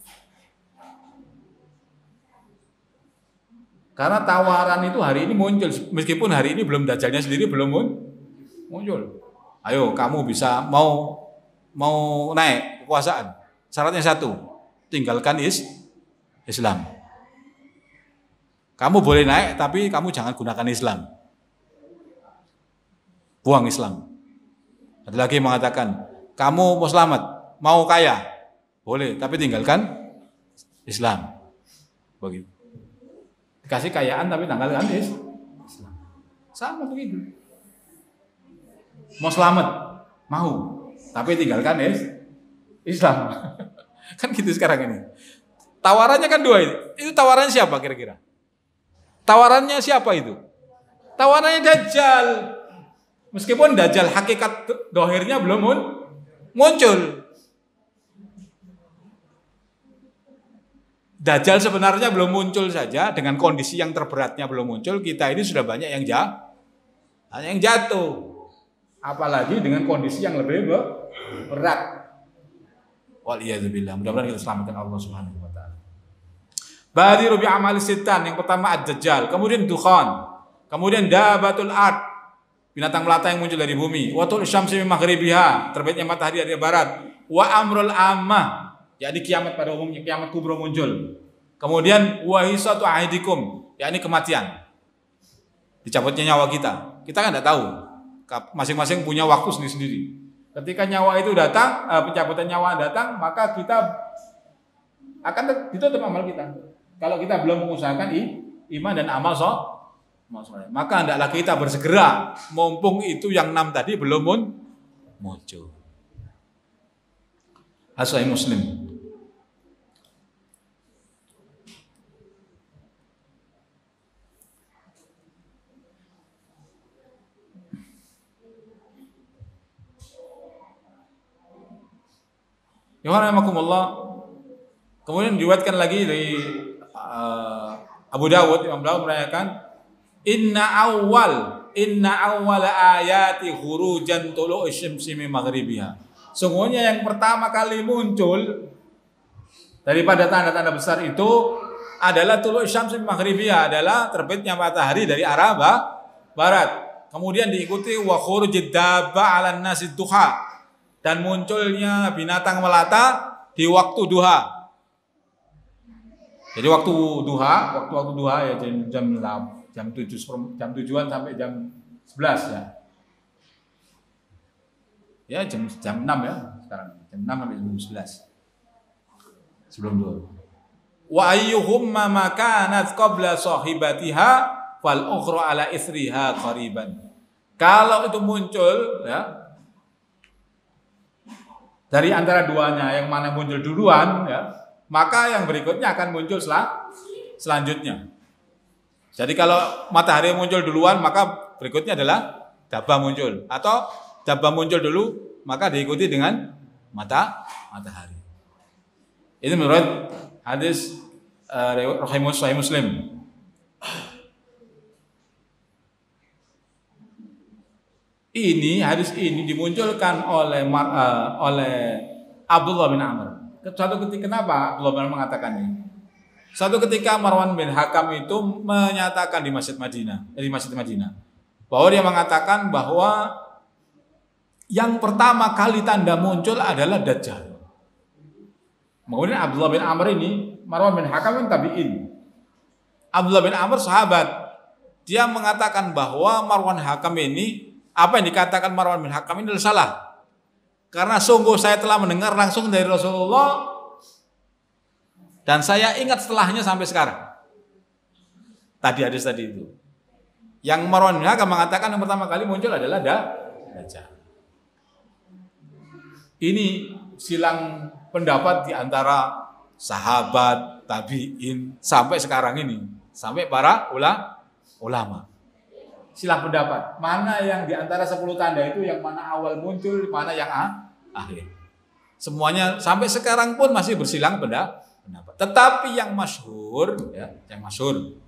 A: Karena tawaran itu hari ini muncul, meskipun hari ini belum Dajjalnya sendiri belum muncul. Ayo kamu bisa mau mau naik kekuasaan. Syaratnya satu, tinggalkan is, Islam. Kamu boleh naik tapi kamu jangan gunakan Islam. Buang Islam. Ada lagi yang mengatakan, kamu mau selamat, mau kaya, boleh tapi tinggalkan Islam. Begitu. Dikasih kayaan tapi tanggalkan Islam. Sama begitu. Mau selamat, mau, tapi tinggalkan Islam. Kan gitu sekarang ini. Tawarannya kan dua itu. Itu tawarannya siapa kira-kira? Tawarannya siapa itu? Tawarannya Dajjal. Meskipun Dajjal hakikat dohirnya belum muncul. Dajjal sebenarnya belum muncul saja, dengan kondisi yang terberatnya belum muncul, kita ini sudah banyak yang jatuh, banyak yang jatuh. Apalagi dengan kondisi yang lebih berat. Waliyadzubillah. Mudah-mudahan kita selamatkan Allah Subhanahu wa taala. Badiru bi amali sitan, yang pertama ad-dajjal, kemudian dukhan, kemudian dabatul ard, binatang melata yang muncul dari bumi, wa tul syamsi min maghribiha, terbitnya matahari dari barat, wa amrul ammah, yakni kiamat pada umumnya, kiamat kubra muncul. Kemudian wahisatu ahidikum, yakni kematian. Dicabutnya nyawa kita. Kita kan tidak tahu. Masing-masing punya waktu sendiri-sendiri. Ketika nyawa itu datang, pencabutan nyawa datang, maka kita akan ditutup amal kita. Kalau kita belum mengusahakan iman dan amal soleh, maka hendaklah kita bersegera, mumpung itu yang enam tadi belum muncul. As-Sahih Muslim. Yahanakumullah. Kemudian diriwayatkan lagi dari uh, Abu Dawud, Imam Dawud merayakan, inna awal inna awwala ayati khurujan tulu'i syamsi min maghribiha. Sungguhnya yang pertama kali muncul daripada tanda-tanda besar itu adalah tulu'i syamsi min maghribiha, adalah terbitnya matahari dari arah barat. Kemudian diikuti wa khurujid dabba 'alan nasi duha, dan munculnya binatang melata di waktu duha. Jadi waktu duha, waktu-waktu duha ya jam jam jam tujuh jam tujuan sampai jam sebelas ya. Ya jam jam enam ya sekarang. Jam enam sampai jam sebelas. Sebelum duha. Wa ayyuhum ma makanat qabla sahibatiha fal ukhra ala isriha qariban. Kalau itu muncul ya dari antara duanya, yang mana muncul duluan ya, maka yang berikutnya akan muncul sel selanjutnya. Jadi kalau matahari muncul duluan, maka berikutnya adalah dabba muncul, atau dabba muncul dulu maka diikuti dengan mata matahari. Ini menurut hadis uh, Rahimus Sahih Muslim. Ini hadis ini dimunculkan oleh uh, oleh Abdullah bin Amr. Suatu ketika kenapa Abdullah bin Amr mengatakan ini? Suatu ketika Marwan bin Hakam itu menyatakan di Masjid Madinah, di Masjid Madinah, bahwa dia mengatakan bahwa yang pertama kali tanda muncul adalah Dajjal. Kemudian Abdullah bin Amr ini, Marwan bin Hakam kan tabi'in. Abdullah bin Amr sahabat. Dia mengatakan bahwa Marwan Hakam ini, apa yang dikatakan Marwan bin Hakam ini adalah salah. Karena sungguh saya telah mendengar langsung dari Rasulullah dan saya ingat setelahnya sampai sekarang. Tadi hadis tadi itu. Yang Marwan bin Hakam mengatakan yang pertama kali muncul adalah Dajjal. Ini silang pendapat di antara sahabat, tabi'in sampai sekarang ini, sampai para ulama. Silang pendapat, mana yang di antara sepuluh tanda itu yang mana awal muncul, mana yang akhir. Semuanya sampai sekarang pun masih bersilang pendapat. Tetapi yang masyhur, ya, yang masyhur.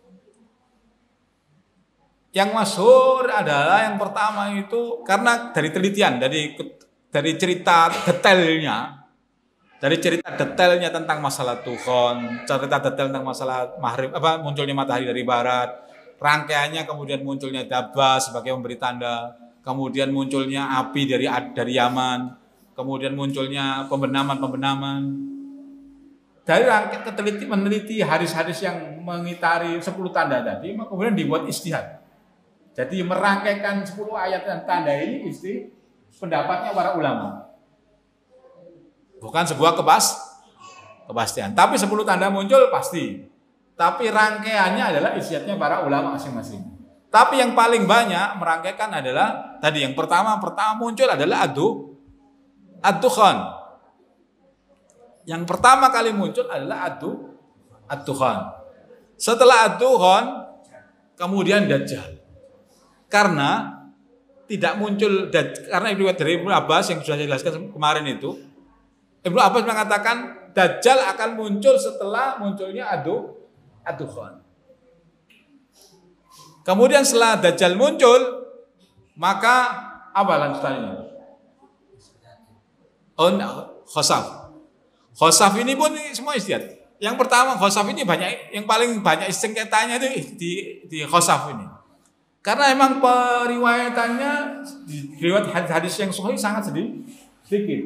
A: Yang masyhur adalah yang pertama itu karena dari telitian, dari dari cerita detailnya, dari cerita detailnya tentang masalah Tuhan, cerita detail tentang masalah maghrib, apa munculnya matahari dari barat. Rangkaiannya kemudian munculnya Dabba sebagai memberi tanda, kemudian munculnya api dari dari Yaman, kemudian munculnya pembenaman-pembenaman. Dari rangkai teliti meneliti hadis-hadis yang mengitari sepuluh tanda tadi, kemudian dibuat ijtihad. Jadi merangkaikan sepuluh ayat dan tanda ini isti pendapatnya para ulama. Bukan sebuah kebas kepastian, tapi sepuluh tanda muncul pasti. Tapi rangkaiannya adalah ijtihadnya para ulama masing-masing. Tapi yang paling banyak merangkaikan adalah tadi yang pertama pertama muncul adalah adu ad-dukhan. Yang pertama kali muncul adalah adu ad-dukhan. Setelah ad-dukhan kemudian Dajjal. Karena tidak muncul karena Ibnu dari Ibnu Abbas yang sudah saya jelaskan kemarin itu, Ibnu Abbas mengatakan Dajjal akan muncul setelah munculnya adu ad-dukhan. Kemudian setelah Dajjal muncul, maka apa lanjutannya? Oh, khosaf. Khosaf ini pun semua ijtihad. Yang pertama khosaf ini banyak, yang paling banyak sengketanya itu di di khosaf ini. Karena emang periwayatannya di riwayat hadis yang sahih sangat sedikit.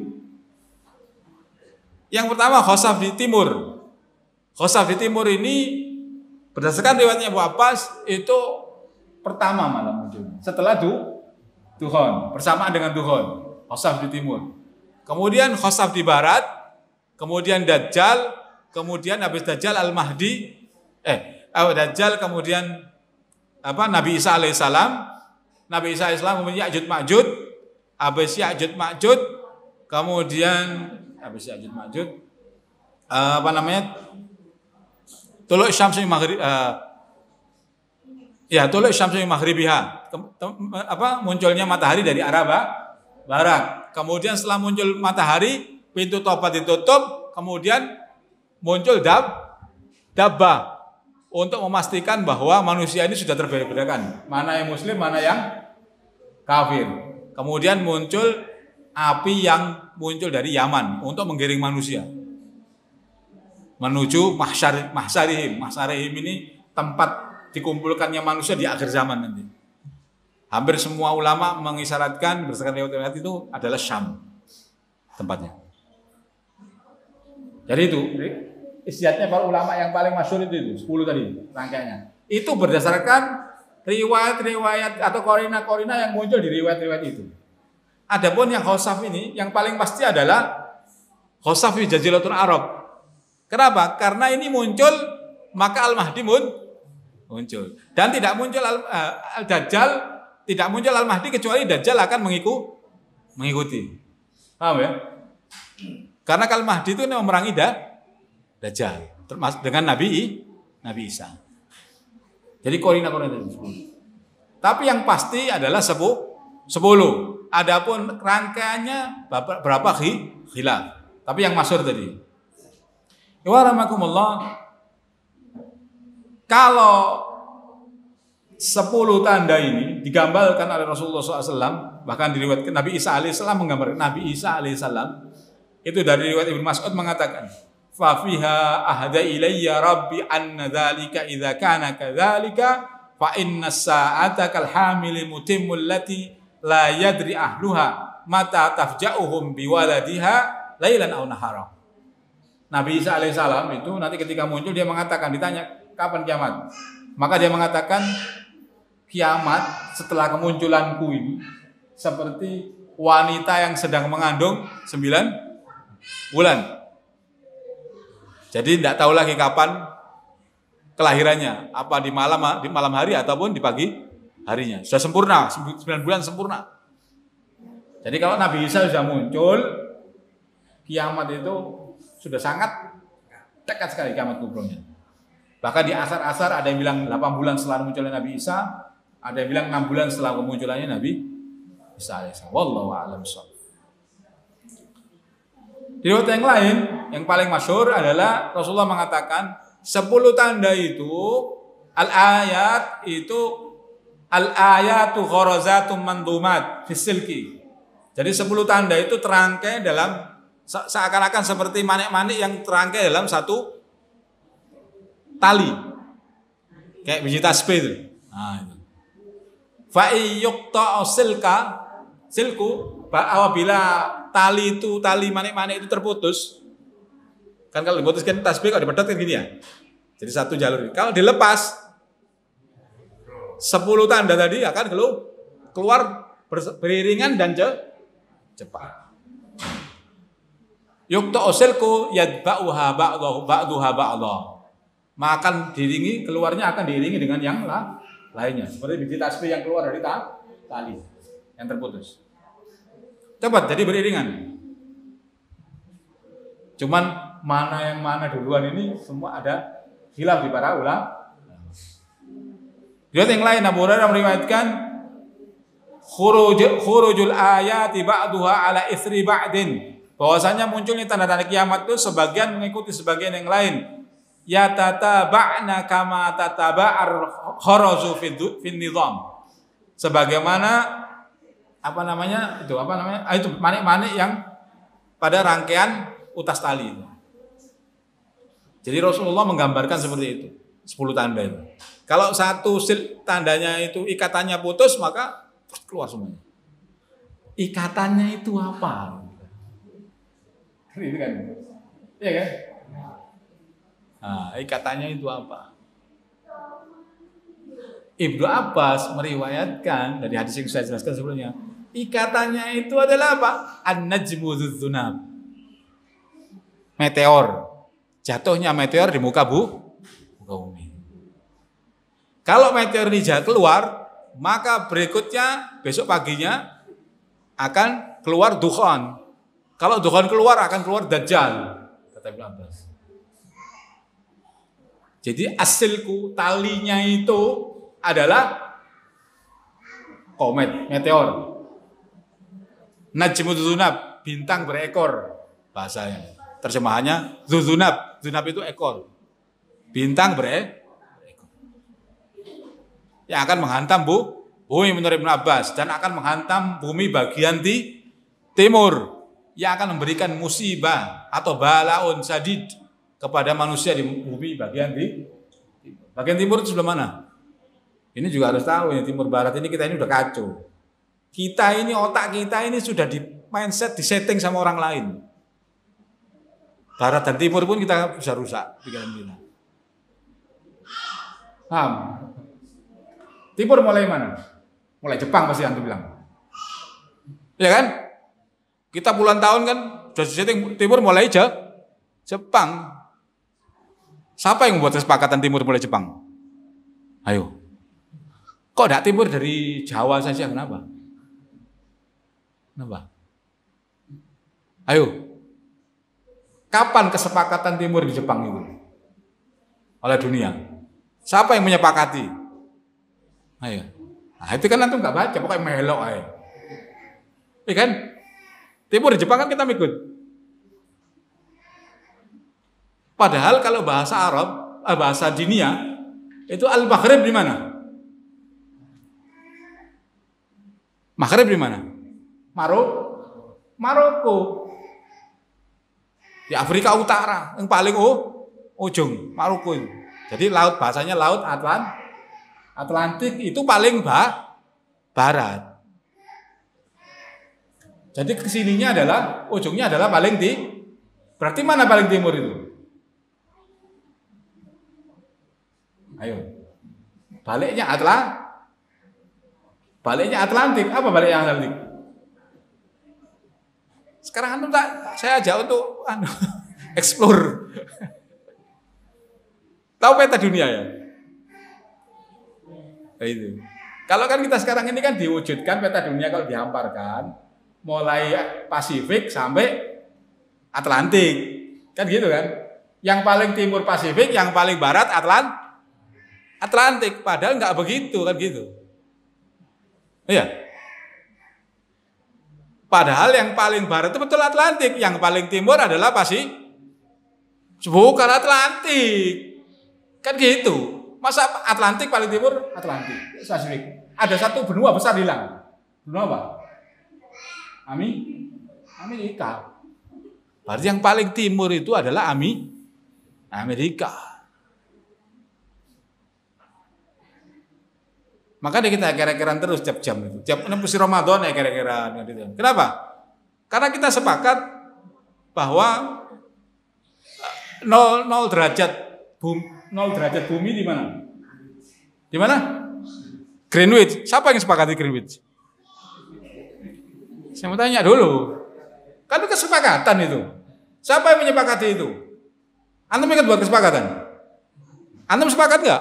A: Yang pertama khosaf di timur. Khosaf di timur ini berdasarkan riwayatnya Abu Abbas itu pertama malah muncul. Setelah du, Duhon, bersamaan dengan Duhon. Khosaf di timur. Kemudian khosaf di barat. Kemudian Dajjal. Kemudian habis Dajjal Al-Mahdi. Eh, Dajjal kemudian apa Nabi Isa alaihissalam. Nabi Isa alaihissalam kemudian Ya'jud Ma'jud. Habis Ya'jud Ma'jud. Kemudian habis Ya'jud Ma'jud. Uh, apa namanya? Tuluk Syamsi Maghrib uh, ya Tuluk Syamsi Maghribiha, apa munculnya matahari dari arah barat. Kemudian setelah muncul matahari, pintu Tobat ditutup, kemudian muncul dab Dabba untuk memastikan bahwa manusia ini sudah terbeda-bedakan, mana yang muslim, mana yang kafir. Kemudian muncul api yang muncul dari Yaman untuk menggiring manusia menuju mahsyar mahsyarihim. Mahsyarihim ini tempat dikumpulkannya manusia di akhir zaman nanti. Hampir semua ulama mengisyaratkan berdasarkan riwayat itu adalah Syam tempatnya. Jadi itu ijtihadnya para ulama yang paling masyhur itu, itu sepuluh tadi rangkaiannya. Itu berdasarkan riwayat-riwayat atau korina-korina yang muncul di riwayat-riwayat itu. Adapun yang khosaf ini yang paling pasti adalah khosaf di Jaziratul Arab. Kenapa? Karena ini muncul maka Al-Mahdi muncul dan tidak muncul Al-Dajjal, tidak muncul Al-Mahdi kecuali Dajjal akan mengiku, mengikuti. Paham ya? Karena Al-Mahdi itu memerangi Dajjal termasuk dengan Nabi Nabi Isa. Jadi korina-korina itu. Tapi yang pasti adalah sepuluh. Adapun rangkaiannya berapa khilaf. Tapi yang masyhur tadi. Warahmatullah. Kalau sepuluh tanda ini digambarkan oleh Rasulullah shallallahu alaihi wasallam, bahkan diriwayatkan Nabi Isa alaihissalam menggambarkan Nabi Isa alaihissalam Itu dari riwayat Ibnu Mas'ud mengatakan, fa fiha ahda ilayya rabbi anna dzalika idza kana kadzalika fa inna as-sa'ata kal hamil mutimmu allati la yadri ahluha mata tafja'uhum biwaladiha lailan aw nahara. Nabi Isa alaihissalam itu nanti ketika muncul dia mengatakan, ditanya kapan kiamat, maka dia mengatakan kiamat setelah kemunculanku ini seperti wanita yang sedang mengandung sembilan bulan. Jadi tidak tahu lagi kapan kelahirannya, apa di malam di malam hari ataupun di pagi harinya. Sudah sempurna, sembilan bulan sempurna. Jadi kalau Nabi Isa sudah muncul, kiamat itu sudah sangat dekat sekali kiamat kubronya. Bahkan di asar-asar ada yang bilang delapan bulan setelah munculnya Nabi Isa, ada yang bilang enam bulan setelah kemunculannya Nabi Isa alaihissalam. Wallahu a'lam bishawab. Di riwayat yang lain, yang paling masyhur adalah Rasulullah mengatakan sepuluh tanda itu, al-ayat itu al-ayatu gharazatum mandumat fisilki. Jadi sepuluh tanda itu terangkai dalam seakan-akan seperti manik-manik yang terangkai dalam satu tali. Kayak biji tasbih itu. Nah, itu. Fa iyyuqta'u silka silku apabila tali itu tali manik-manik itu terputus. Kan kalau diputuskan tasbih kalau dipedot kan gini ya. Jadi satu jalur. Kalau dilepas sepuluh tanda tadi akan keluar beriringan dan cepat. Yukta oselku yadba'uha ba'dahu ba'duha ba'dah. Maka diringi, keluarnya akan diiringi dengan yang lainnya. Seperti biji tasbih yang keluar dari tali yang terputus. Cepat, jadi beriringan. Cuman mana yang mana duluan ini semua ada khilaf di para ulama. Riwayat yang lain Abu Hurairah meriwayatkan khuruj khurujul ayati ba'duha ala isri ba'din. Bahwasanya munculnya tanda-tanda kiamat itu sebagian mengikuti sebagian yang lain. Ya tataba'na kama tataba'ar kharazu fin nizam. Sebagaimana apa namanya? Itu apa namanya? Ah, itu manik-manik yang pada rangkaian utas tali itu. Jadi Rasulullah menggambarkan seperti itu, sepuluh tanda itu. Kalau satu sil tandanya itu ikatannya putus, maka keluar semuanya. Ikatannya itu apa? Itu kan, iya kan? Nah, ikatannya itu apa? Ibnu Abbas meriwayatkan dari hadis yang saya jelaskan sebelumnya, ikatannya itu adalah apa? An-najmu dzudzunab. Meteor. Jatuhnya meteor di muka bu, muka bumi. Kalau meteor ini jatuh keluar, maka berikutnya besok paginya akan keluar dukhan. Kalau dukhan keluar akan keluar dajjal, kata Ibnu Abbas. Jadi asilku talinya itu adalah komet, meteor. Najmu dzunab, bintang berekor bahasanya. Terjemahannya dzunab, dzunab itu ekor. Bintang berekor. Yang akan menghantam bu, bumi menurut Ibnu Abbas dan akan menghantam bumi bagian di timur yang akan memberikan musibah atau balaun sadid kepada manusia di bumi bagian di bagian timur itu sebelah mana? Ini juga harus tahu ya, timur barat ini kita ini udah kacau. Kita ini otak kita ini sudah di mindset, di setting sama orang lain. Barat dan timur pun kita bisa rusak pikiran kita. Paham? Timur mulai mana? Mulai Jepang pasti antum bilang. Ya kan? Kita puluhan tahun kan sudah setting timur mulai aja Jepang. Siapa yang membuat kesepakatan timur mulai Jepang? Ayo. Kok tidak timur dari Jawa saja? Kenapa? Kenapa? Ayo. Kapan kesepakatan timur di Jepang itu? Oleh dunia. Siapa yang menyepakati? Ayo. Nah, itu kan antum nggak baca, pokoknya melok aja. Iya kan? Timur di Jepang kan kita ikut. Padahal kalau bahasa Arab, bahasa dunia, itu al-Maghrib di mana? Maghrib di mana? Maroko. Maroko. Di Afrika Utara, yang paling oh, ujung, Maroko itu. Jadi laut bahasanya laut Atlant, Atlantik itu paling bah, barat. Jadi kesininya adalah, ujungnya adalah paling di, berarti mana paling timur itu? Ayo, baliknya Atlant, baliknya Atlantik, apa baliknya Atlantik? Sekarang anu tak, saya ajak untuk anu, explore. Tahu peta dunia ya? Nah, itu. Kalau kan kita sekarang ini kan diwujudkan peta dunia kalau dihamparkan, mulai Pasifik sampai Atlantik, kan gitu kan? Yang paling timur Pasifik, yang paling barat Atlant, Atlantik. Padahal nggak begitu kan gitu? Iya. Padahal yang paling barat itu betul Atlantik, yang paling timur adalah Pasifik. Bukan Atlantik. Kan gitu. Masa Atlantik paling timur Atlantik, Pasifik. Ada satu benua besar hilang. Benua apa? Ami? Amerika. Berarti yang paling timur itu adalah Ami Amerika. Makanya kita kira-kira terus tiap jam itu. Tiap nempusi Ramadan ya kira-kira. Kenapa? Karena kita sepakat bahwa nol, nol derajat bumi, nol derajat bumi di mana? Di mana? Greenwich. Siapa yang sepakati Greenwich? Saya mau tanya dulu. Kan itu kesepakatan itu. Siapa yang menyepakati itu? Antum ikut buat kesepakatan? Antum sepakat nggak?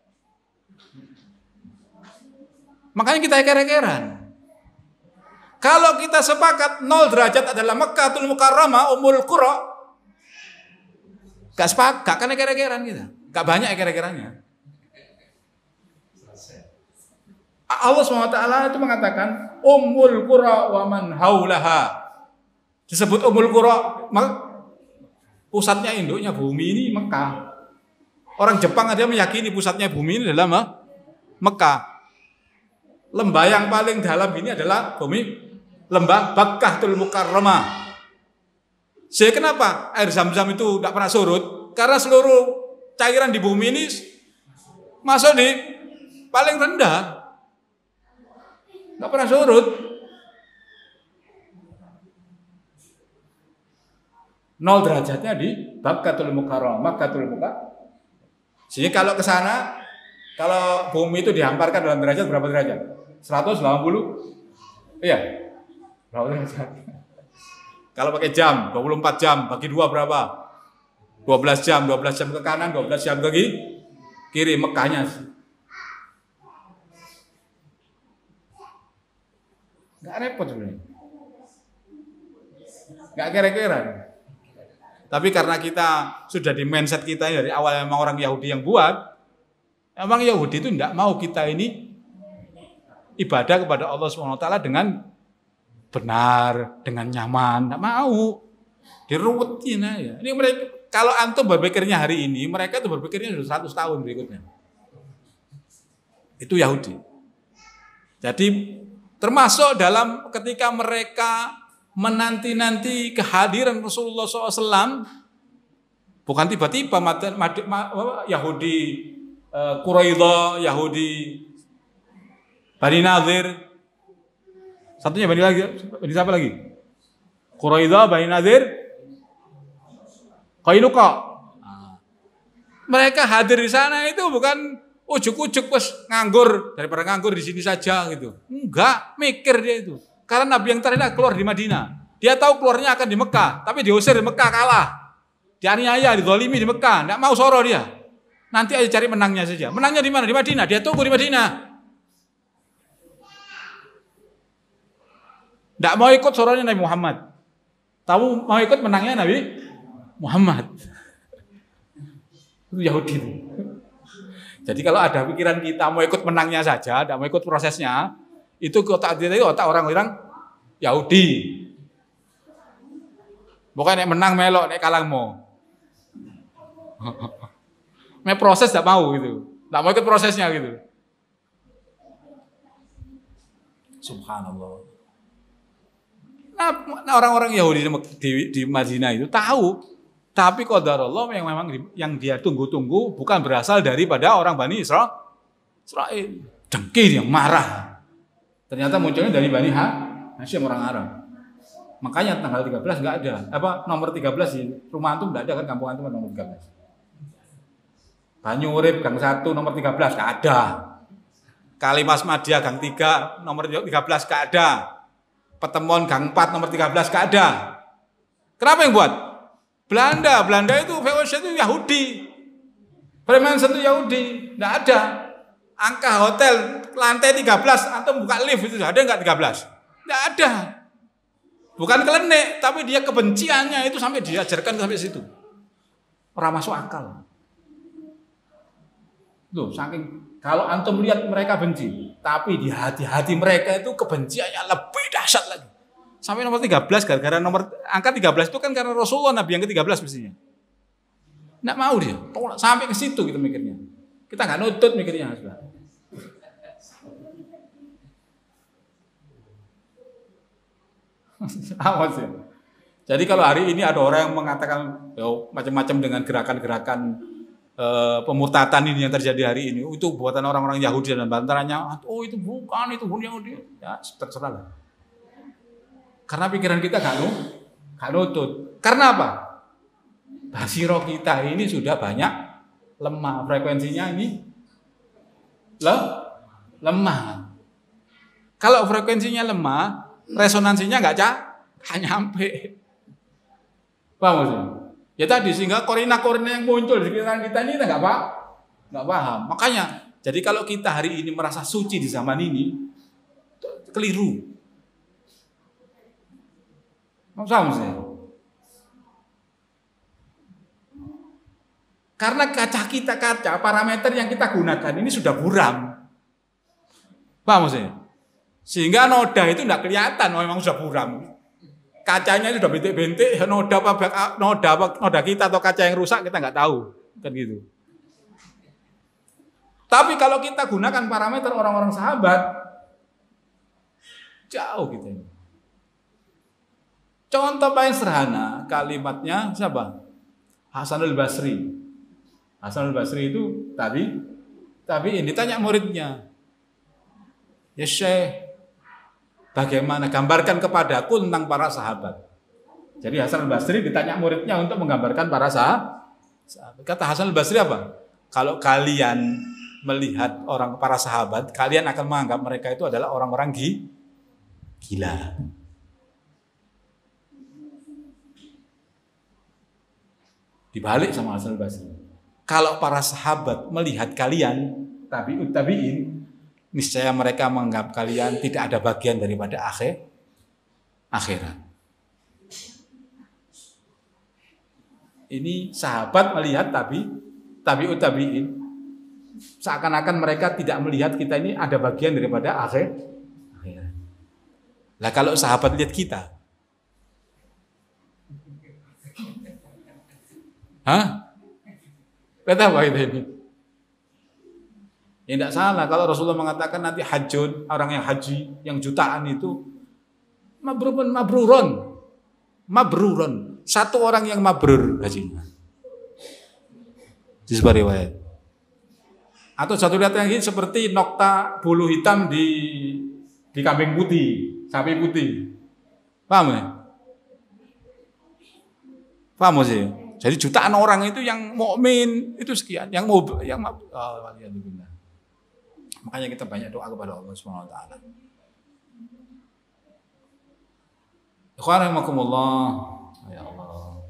A: Makanya kita eker-ekeran. Kalau kita sepakat nol derajat adalah Mekkatul Mukarramah, Ummul Qura, gak sepakat, kan eker-ekeran kita. Gak banyak eker-ekerannya. Allah subhanahu wa taala itu mengatakan Ummul Qura wa man haulaha. Disebut Ummul Qura, pusatnya induknya bumi ini Mekah. Orang Jepang ada meyakini pusatnya bumi ini adalah Mekah. Lembah yang paling dalam ini adalah bumi lembah Bakkatul Mukarramah. Saya kenapa air zam-zam itu tidak pernah surut? Karena seluruh cairan di bumi ini masuk di paling rendah, tidak pernah surut. Nol derajatnya di Bakkatul Mukarramah, Bakkatul Mukarramah. Jadi kalau ke sana, kalau bumi itu dihamparkan dalam derajat berapa derajat? seratus delapan puluh? Iya. Berapa derajat? Kalau pakai jam, dua puluh empat jam, bagi dua berapa? dua belas jam, dua belas jam ke kanan, dua belas jam ke kiri, Mekahnya. Nggak repot sebenarnya. Nggak kira-kira. Tapi karena kita sudah di mindset kita dari awal memang orang Yahudi yang buat, memang Yahudi itu tidak mau kita ini ibadah kepada Allah subhanahu wa taala dengan benar, dengan nyaman, tidak mau. Diruwetin aja. Ini mereka, kalau antum berpikirnya hari ini, mereka itu berpikirnya sudah seratus tahun berikutnya. Itu Yahudi. Jadi termasuk dalam ketika mereka menanti-nanti kehadiran Rasulullah shallallahu alaihi wasallam, bukan tiba-tiba Yahudi Quraidah, Yahudi Bani Nadir, satunya Bani lagi, Bani siapa lagi? Quraidah, Bani Nadir, Qainuqa. Mereka hadir di sana itu bukan ujuk-ujuk pas nganggur, daripada nganggur di sini saja gitu. Enggak, mikir dia itu. Karena Nabi yang terakhir keluar di Madinah. Dia tahu keluarnya akan di Mekah, tapi diusir di Mekah kalah. Dianiaya, dizalimi di Mekah, enggak mau soro dia. Nanti aja cari menangnya saja. Menangnya di mana? Di Madinah. Dia tunggu di Madinah. Tidak mau ikut soronya Nabi Muhammad. Tahu mau ikut menangnya Nabi Muhammad. Itu Yahudi itu. Jadi kalau ada pikiran kita mau ikut menangnya saja, tidak mau ikut prosesnya, itu otak dia itu otak orang-orang Yahudi. Bukan yang menang melok, nek kalah mau. Nek proses tidak mau gitu, tidak mau ikut prosesnya gitu. Subhanallah. Nah, orang-orang Yahudi di, di Madinah itu tahu, tapi qadarullah yang memang yang dia tunggu-tunggu bukan berasal daripada orang Bani Israel. Israel dengki dia, marah. Ternyata munculnya dari Bani Hasyim, orang Arab. Makanya tanggal tiga belas nggak ada. Apa nomor tiga belas sih? Rumah antum nggak ada kan, kampung antum nomor tiga belas. Banyu Urip Gang satu nomor tiga belas nggak ada. Kalimas Madia Gang tiga nomor tiga belas nggak ada. Petemon Gang empat nomor tiga belas nggak ada. Kenapa yang buat? Belanda. Belanda itu V O C itu Yahudi. Freemason itu Yahudi. Nggak ada. Angka hotel lantai tiga belas antum buka lift itu ada nggak tiga belas? Nggak ada. Bukan kelenek, tapi dia kebenciannya itu sampai diajarkan sampai situ. Orang masuk akal. Loh, saking kalau antum lihat mereka benci, tapi di hati-hati mereka itu kebenciannya lebih dahsyat lagi. Sampai nomor tiga belas gara-gara nomor angka tiga belas itu kan karena Rasulullah Nabi yang ke tiga belas mestinya. Nggak mau dia, sampai ke situ gitu mikirnya. Kita nggak nutut mikirnya. Awas ya. Jadi kalau hari ini ada orang yang mengatakan yo, macam-macam dengan gerakan-gerakan e, pemurtatan ini yang terjadi hari ini, itu buatan orang-orang Yahudi dan bantarannya, oh itu bukan, itu bukan Yahudi, ya terserah lah. Karena pikiran kita gak, gak nutut. Karena apa? Basiro kita ini sudah banyak lemah, frekuensinya ini le, lemah. Kalau frekuensinya lemah, resonansinya nggak cak, nggak nyampe. Paham maksudnya? Ya tadi sehingga korina-korina yang muncul di sekitar kita ini kita nggak paham, nggak paham. Makanya, jadi kalau kita hari ini merasa suci di zaman ini, keliru. Paham maksudnya? Karena kaca kita kaca, parameter yang kita gunakan ini sudah buram. Paham maksudnya? Sehingga noda itu tidak kelihatan, oh, memang sudah buram. Kacanya sudah bentik-bentik, noda apa noda apa noda kita atau kaca yang rusak kita nggak tahu, kan gitu. Tapi kalau kita gunakan parameter orang-orang sahabat, jauh kita ini. Contoh paling sederhana, kalimatnya siapa? Hasanul Basri. Hasanul Basri itu tadi, tapi ini tanya muridnya, ya Syekh, bagaimana gambarkan kepadaku tentang para sahabat. Jadi Hasan al-Basri ditanya muridnya untuk menggambarkan para sahabat. Kata Hasan al-Basri apa? Kalau kalian melihat orang para sahabat, kalian akan menganggap mereka itu adalah orang-orang gila. Dibalik sama Hasan al-Basri. Kalau para sahabat melihat kalian, tabi'ut tabi'in, niscaya mereka menganggap kalian tidak ada bagian daripada akhir akhirat. Ini sahabat melihat tabi tabiut tabiin, seakan-akan mereka tidak melihat kita ini ada bagian daripada akhir akhirat. Lah kalau sahabat lihat kita, hah? Kata apa itu ini? Ya tidak salah kalau Rasulullah mengatakan nanti hajjun, orang yang haji, yang jutaan itu mabrurun, mabrurun, mabrurun. Satu orang yang mabrur hajinya. Di sebuah riwayat. Atau satu lihat yang ini seperti nokta bulu hitam di di kambing putih, sapi putih. Paham ya? Paham sih? Jadi jutaan orang itu yang mukmin itu sekian, yang mau yang oh, alhamdulillah. Makanya kita banyak doa kepada Allah Subhanahu wa taala. Ikhwan rahimakumullah. Ya Allah.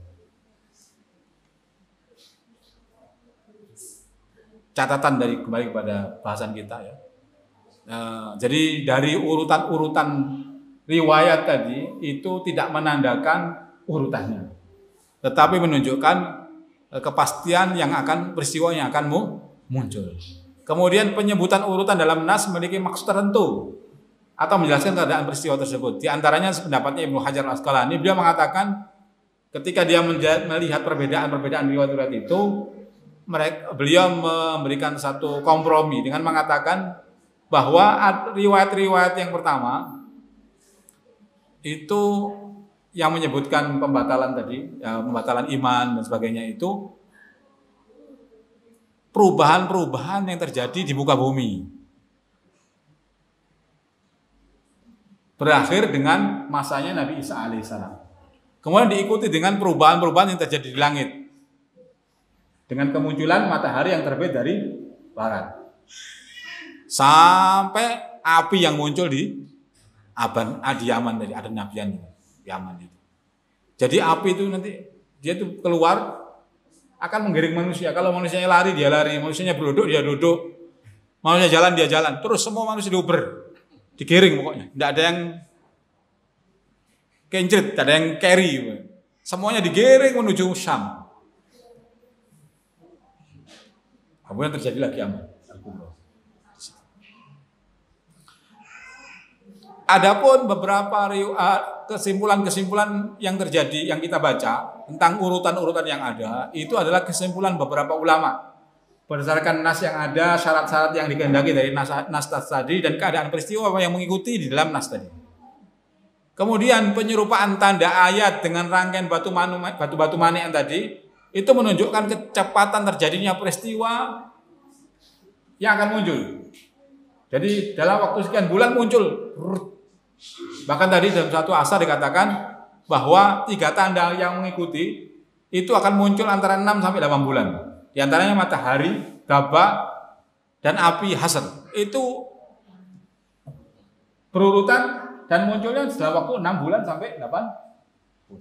A: Catatan dari kembali kepada bahasan kita ya. Nah, jadi dari urutan-urutan riwayat tadi itu tidak menandakan urutannya, tetapi menunjukkan kepastian yang akan peristiwa yang akan muncul. Kemudian penyebutan urutan dalam nas memiliki maksud tertentu atau menjelaskan keadaan peristiwa tersebut. Di antaranya pendapatnya Ibnu Hajar Al-Asqalani, beliau mengatakan ketika dia melihat perbedaan-perbedaan riwayat-riwayat itu, mereka, beliau memberikan satu kompromi dengan mengatakan bahwa riwayat-riwayat yang pertama itu yang menyebutkan pembatalan tadi, ya, pembatalan iman dan sebagainya itu perubahan-perubahan yang terjadi di muka bumi. Berakhir dengan masanya Nabi Isa alaihissalam. Kemudian diikuti dengan perubahan-perubahan yang terjadi di langit. Dengan kemunculan matahari yang terbit dari barat. Sampai api yang muncul di Aban, ah, di Yaman tadi, ada Nabian Yaman itu. Jadi api itu nanti dia tuh keluar akan menggiring manusia. Kalau manusianya lari dia lari, manusianya duduk dia duduk, manusia jalan dia jalan. Terus semua manusia diuber, digiring pokoknya. Tidak ada yang kencrit, tidak ada yang carry. Semuanya digiring menuju Syam. Kemudian terjadilah kiamat. Adapun beberapa kesimpulan-kesimpulan yang terjadi, yang kita baca tentang urutan-urutan yang ada, itu adalah kesimpulan beberapa ulama berdasarkan nas yang ada, syarat-syarat yang dikehendaki dari nas, nas tadi, dan keadaan peristiwa yang mengikuti di dalam nas tadi. Kemudian penyerupaan tanda ayat dengan rangkaian batu manu, batu-batu manik yang tadi, itu menunjukkan kecepatan terjadinya peristiwa yang akan muncul. Jadi dalam waktu sekian bulan muncul. Bahkan tadi dalam satu asar dikatakan bahwa tiga tanda yang mengikuti itu akan muncul antara enam sampai delapan bulan. Di antaranya matahari, gabak, dan api hasr. Itu berurutan dan munculnya dalam waktu enam bulan sampai delapan bulan.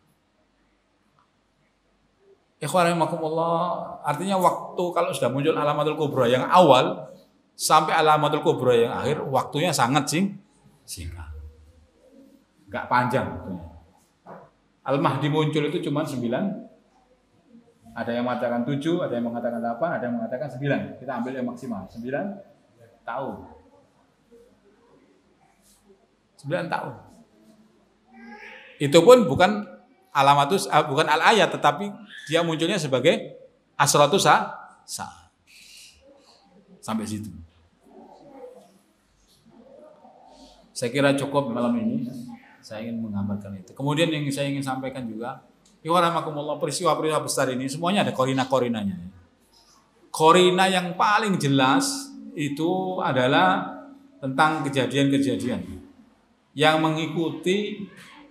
A: Ikhwan rahimakumullah, artinya waktu kalau sudah muncul alamatul kubra yang awal sampai alamatul kubra yang akhir, waktunya sangat sing singkat. Enggak panjang. Al-Mahdi muncul itu cuma sembilan. Ada yang mengatakan tujuh, ada yang mengatakan delapan, ada yang mengatakan sembilan. Kita ambil yang maksimal, sembilan tahun. sembilan tahun. Itu pun bukan alamatus, bukan al-ayat, tetapi dia munculnya sebagai asratus sa. Sampai situ. Saya kira cukup malam ini. Saya ingin menggambarkan itu. Kemudian yang saya ingin sampaikan juga, Iwarahakumullah, peristiwa-peristiwa besar ini semuanya ada korina-korinanya. Korina yang paling jelas itu adalah tentang kejadian-kejadian yang mengikuti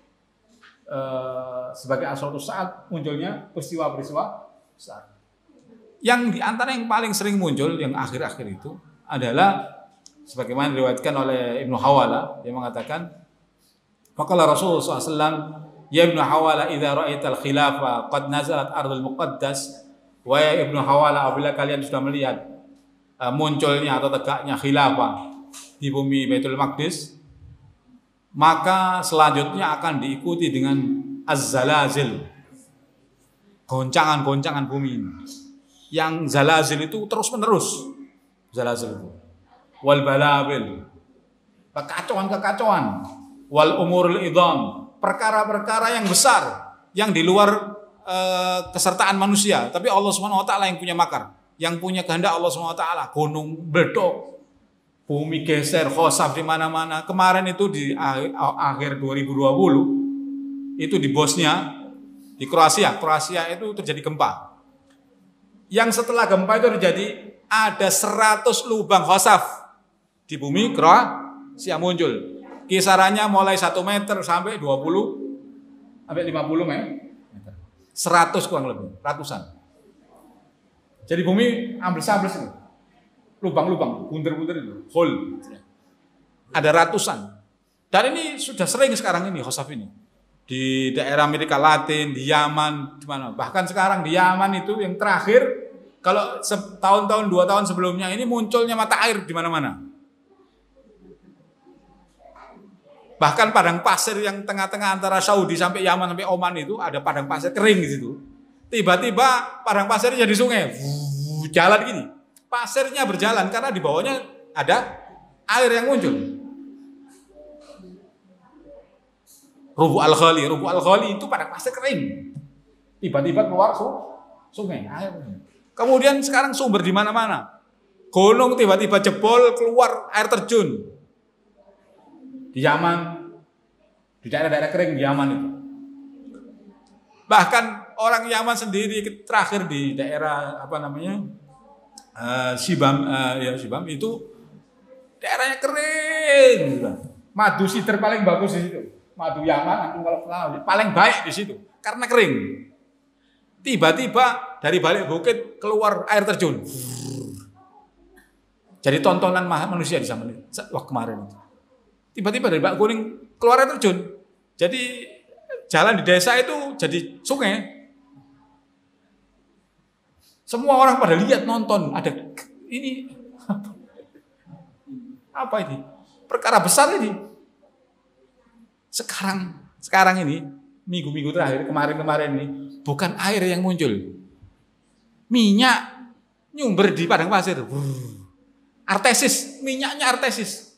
A: eh, sebagai asal saat munculnya peristiwa-peristiwa besar. Yang diantara yang paling sering muncul yang akhir-akhir itu adalah sebagaimana diriwayatkan oleh Ibnu Hawala, yang mengatakan, faqala Rasulullah shallallahu alaihi wasallam, ya Ibnu Hawala, idza ra'aital khilafah qad nazalat ardul muqaddas, wa ya Ibnu Hawala, apabila kalian sudah melihat uh, munculnya atau tegaknya khilafah di bumi Baitul Maqdis, maka selanjutnya akan diikuti dengan az-zalazil, goncangan-goncangan bumi ini. Yang zalazil itu terus-menerus, zalazil itu, wal balabil, kekacauan-kekacauan, wal umurul idham, perkara-perkara yang besar yang di luar uh, kesertaan manusia, tapi Allah Subhanahu wa taala yang punya makar, yang punya kehendak Allah Subhanahu wa taala. Gunung meledak, bumi geser, khosaf di mana-mana. Kemarin itu di akhir, akhir dua ribu dua puluh itu di Bosnia, di Kroasia, Kroasia itu terjadi gempa. Yang setelah gempa itu terjadi ada seratus lubang khosaf di bumi Kroasia muncul. Kisarannya mulai satu meter sampai dua puluh sampai lima puluh meter. seratus kurang lebih, ratusan. Jadi bumi ambles-ambles itu. Lubang-lubang, bunder-bunder itu, hole. Ada ratusan. Dan ini sudah sering sekarang ini khosaf ini. Di daerah Amerika Latin, di Yaman, di mana. Bahkan sekarang di Yaman itu yang terakhir, kalau tahun-tahun dua tahun sebelumnya ini munculnya mata air di mana-mana. Bahkan padang pasir yang tengah-tengah antara Saudi sampai Yaman sampai Oman itu ada padang pasir kering di situ. Tiba-tiba padang pasirnya jadi sungai, jalan gini. Pasirnya berjalan karena di bawahnya ada air yang muncul. Rubu al-Khali, Rubu al-Khali itu padang pasir kering. Tiba-tiba keluar sungai, air. Kemudian sekarang sumber di mana-mana. Gunung tiba-tiba jebol, keluar air terjun. Di Yaman, Di daerah-daerah kering di Yaman itu. Bahkan orang Yaman sendiri terakhir di daerah apa namanya uh, Shibam, uh, ya Shibam itu daerahnya kering. Madu sider paling bagus di situ. Madu Yaman, aku kalau paling baik di situ karena kering. Tiba-tiba dari balik bukit keluar air terjun. Jadi tontonan manusia di zaman itu, waktu kemarin. Tiba-tiba dari bak kuning keluar air terjun. Jadi jalan di desa itu jadi sungai. Semua orang pada lihat nonton. Ada ini apa ini? Perkara besar ini. Sekarang sekarang ini minggu-minggu terakhir kemarin-kemarin ini bukan air yang muncul. Minyak nyumber di padang pasir. Artesis, minyaknya artesis.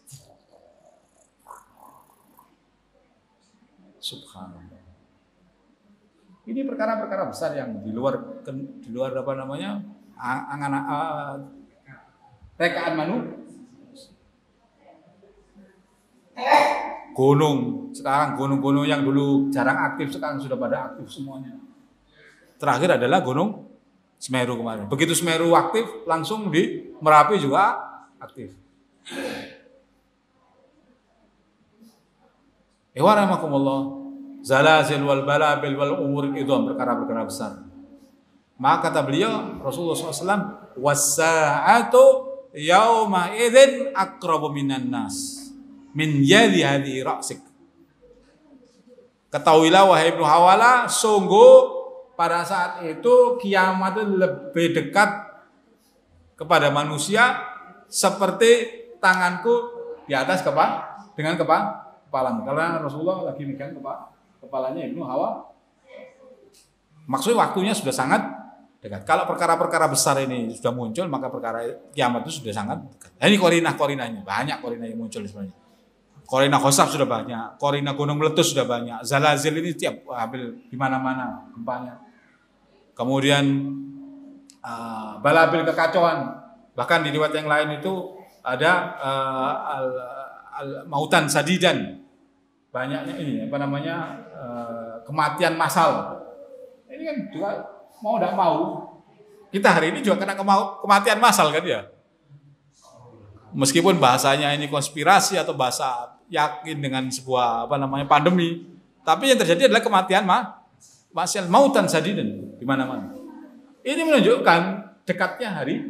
A: Subhanallah. Ini perkara-perkara besar yang di luar di luar apa namanya? angan uh, rekaan manusia. Gunung, sekarang gunung-gunung yang dulu jarang aktif sekarang sudah pada aktif semuanya. Terakhir adalah Gunung Semeru kemarin. Begitu Semeru aktif, langsung di Merapi juga aktif. Iwarahmatullah, zalazil wal balabil wal umur itu perkara-perkara besar. Maka kata beliau Rasulullah shallallahu alaihi wasallam, was-sa'atu yauma idzin aqrabu minan nas min yadi hadi ra'sik. Ketahuilah wahai Ibnu Hawala, sungguh pada saat itu kiamat itu lebih dekat kepada manusia seperti tanganku di atas kepala dengan kepala kepalamu. Karena Rasulullah lagi megang kepala kepalanya Ibnu Hawa. Maksudnya waktunya sudah sangat dekat. Kalau perkara-perkara besar ini sudah muncul, maka perkara kiamat itu sudah sangat dekat. Nah, ini korinah-korinahnya, banyak korinah yang muncul sebenarnya. Korinah khosaf sudah banyak, korinah gunung meletus sudah banyak, zalazil ini tiap hampir di mana-mana gempanya. Kemudian uh, balabil kekacauan, bahkan di riwayat yang lain itu ada uh, al, al, mautan sadidan, banyaknya ini apa namanya uh, kematian massal. Ini kan juga mau tidak mau kita hari ini juga kena kemau, kematian massal kan ya. Meskipun bahasanya ini konspirasi atau bahasa yakin dengan sebuah apa namanya pandemi, tapi yang terjadi adalah kematian mah massal, mautan sadidan di mana-mana. Ini menunjukkan dekatnya hari.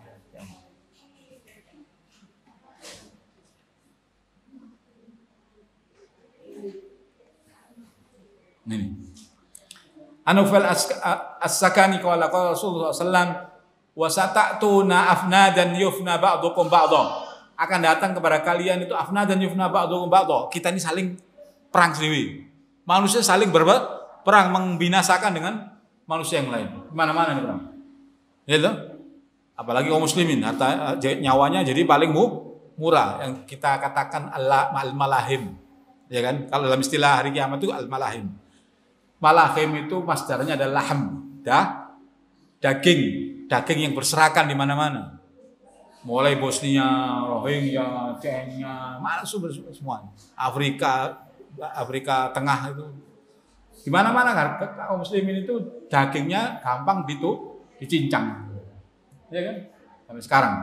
A: Ini. Anufal as-Sakani qala qala Rasulullah sallallahu alaihi wasallam wa sata'tuna afnadan yufna ba'dukum ba'dha. Akan datang kepada kalian itu afnadan yufna ba'dukum ba'dha. Kita ini saling perang sendiri. Manusia saling berperang membinasakan dengan manusia yang lain. Mana-mana nih perang. Ya loh. Apalagi kaum muslimin, harta nyawanya jadi paling murah yang kita katakan al-malahim. Ya kan? Kalau dalam istilah hari kiamat itu al-malahim. Malahim itu masdarnya adalah lahm, dah, daging, daging yang berserakan di mana-mana. Mulai Bosnia, Rohingya, Kenya, masuk semua. Afrika, Afrika Tengah itu. Di mana-mana kan kaum muslimin itu dagingnya gampang gitu dicincang. Ya kan? Sampai sekarang.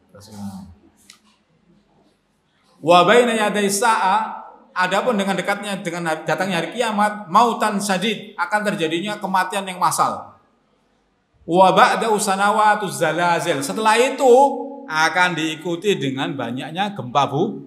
A: Wa baina yaday sa'a, adapun dengan dekatnya dengan datangnya hari kiamat, mautan sadid, akan terjadinya kematian yang massal. Wa ba'da usanawatuz zalazil, setelah itu akan diikuti dengan banyaknya gempa bumi.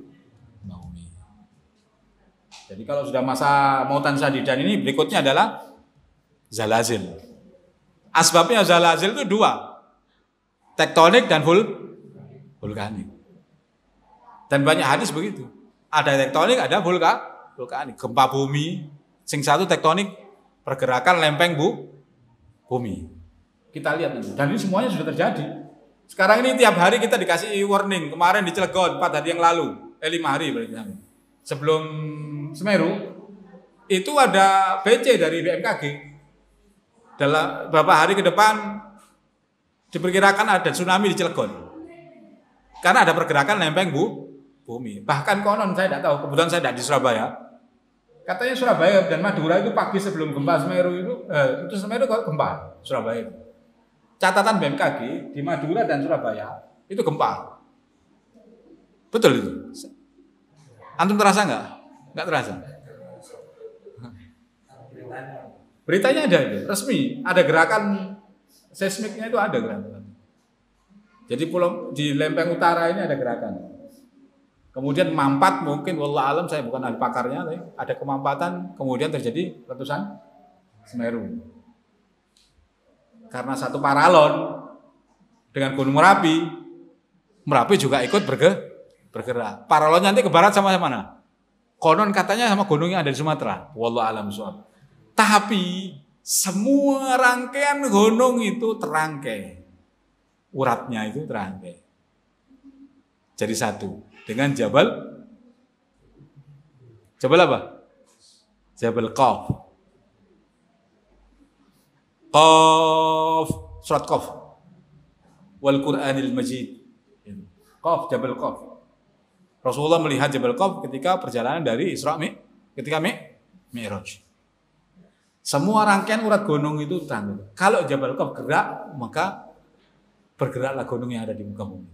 A: Jadi kalau sudah masa mautan sadidan ini, berikutnya adalah zalazil. Asbabnya zalazil itu dua, tektonik dan vul vulkanik. Dan banyak hadis begitu. Ada tektonik, ada vulka, vulkanik. Gempa bumi, sing satu tektonik, pergerakan lempeng bu, bumi. Kita lihat ini. Dan ini semuanya sudah terjadi. Sekarang ini tiap hari kita dikasih warning. Kemarin di Cilegon empat hari yang lalu, eh lima hari berarti. Sebelum Semeru itu ada B C dari B M K G. Dalam beberapa hari ke depan diperkirakan ada tsunami di Cilegon. Karena ada pergerakan lempeng bu, bumi. Bahkan konon saya tidak tahu, kebetulan saya tidak di Surabaya. Katanya Surabaya dan Madura itu pagi sebelum gempa Semeru itu, eh, itu Semeru kok gempa Surabaya. Catatan B M K G di Madura dan Surabaya itu gempa. Betul itu. Antum terasa nggak? Nggak terasa. Beritanya ada itu, resmi. Ada gerakan seismiknya itu ada gerakan. Jadi pulau di Lempeng Utara ini ada gerakan. Kemudian mampat mungkin, wallah alam saya bukan ahli pakarnya, tapi ada kemampatan, kemudian terjadi letusan Semeru. Karena satu paralon dengan Gunung Merapi, Merapi juga ikut bergerak. Paralonnya nanti ke barat sama mana? Konon katanya sama gunung yang ada di Sumatera. Wallah alam suam. Tapi semua rangkaian gunung itu terangkai. Uratnya itu terangkai. Jadi satu. Dengan Jabal Jabal apa? Jabal Qaf. Qaf, surat Qaf. Wal Qur'anil Majid. Qaf, Jabal Qaf. Rasulullah melihat Jabal Qaf ketika perjalanan dari Isra Mi, ketika Mi, Mi'raj. Semua rangkaian urat gunung itu terangkai. Kalau Jabal Qaf gerak, maka bergeraklah gunung yang ada di muka bumi.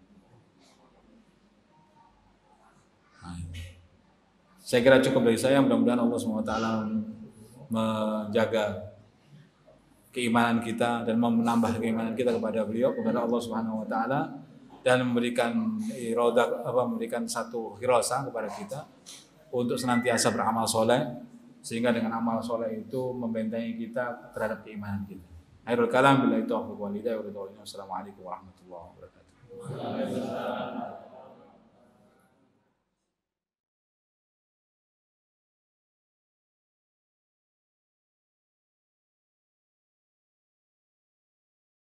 A: Saya kira cukup dari saya, mudah-mudahan Allah subhanahu wa taala menjaga keimanan kita dan menambah keimanan kita kepada beliau, kepada Allah Subhanahu wa taala, dan memberikan iroda, apa memberikan satu hirasa kepada kita untuk senantiasa beramal soleh, sehingga dengan amal soleh itu membentengi kita terhadap keimanan kita. Akhirul kalam billahi taufiq wal hidayah. Wassalamualaikum warahmatullahi wabarakatuh.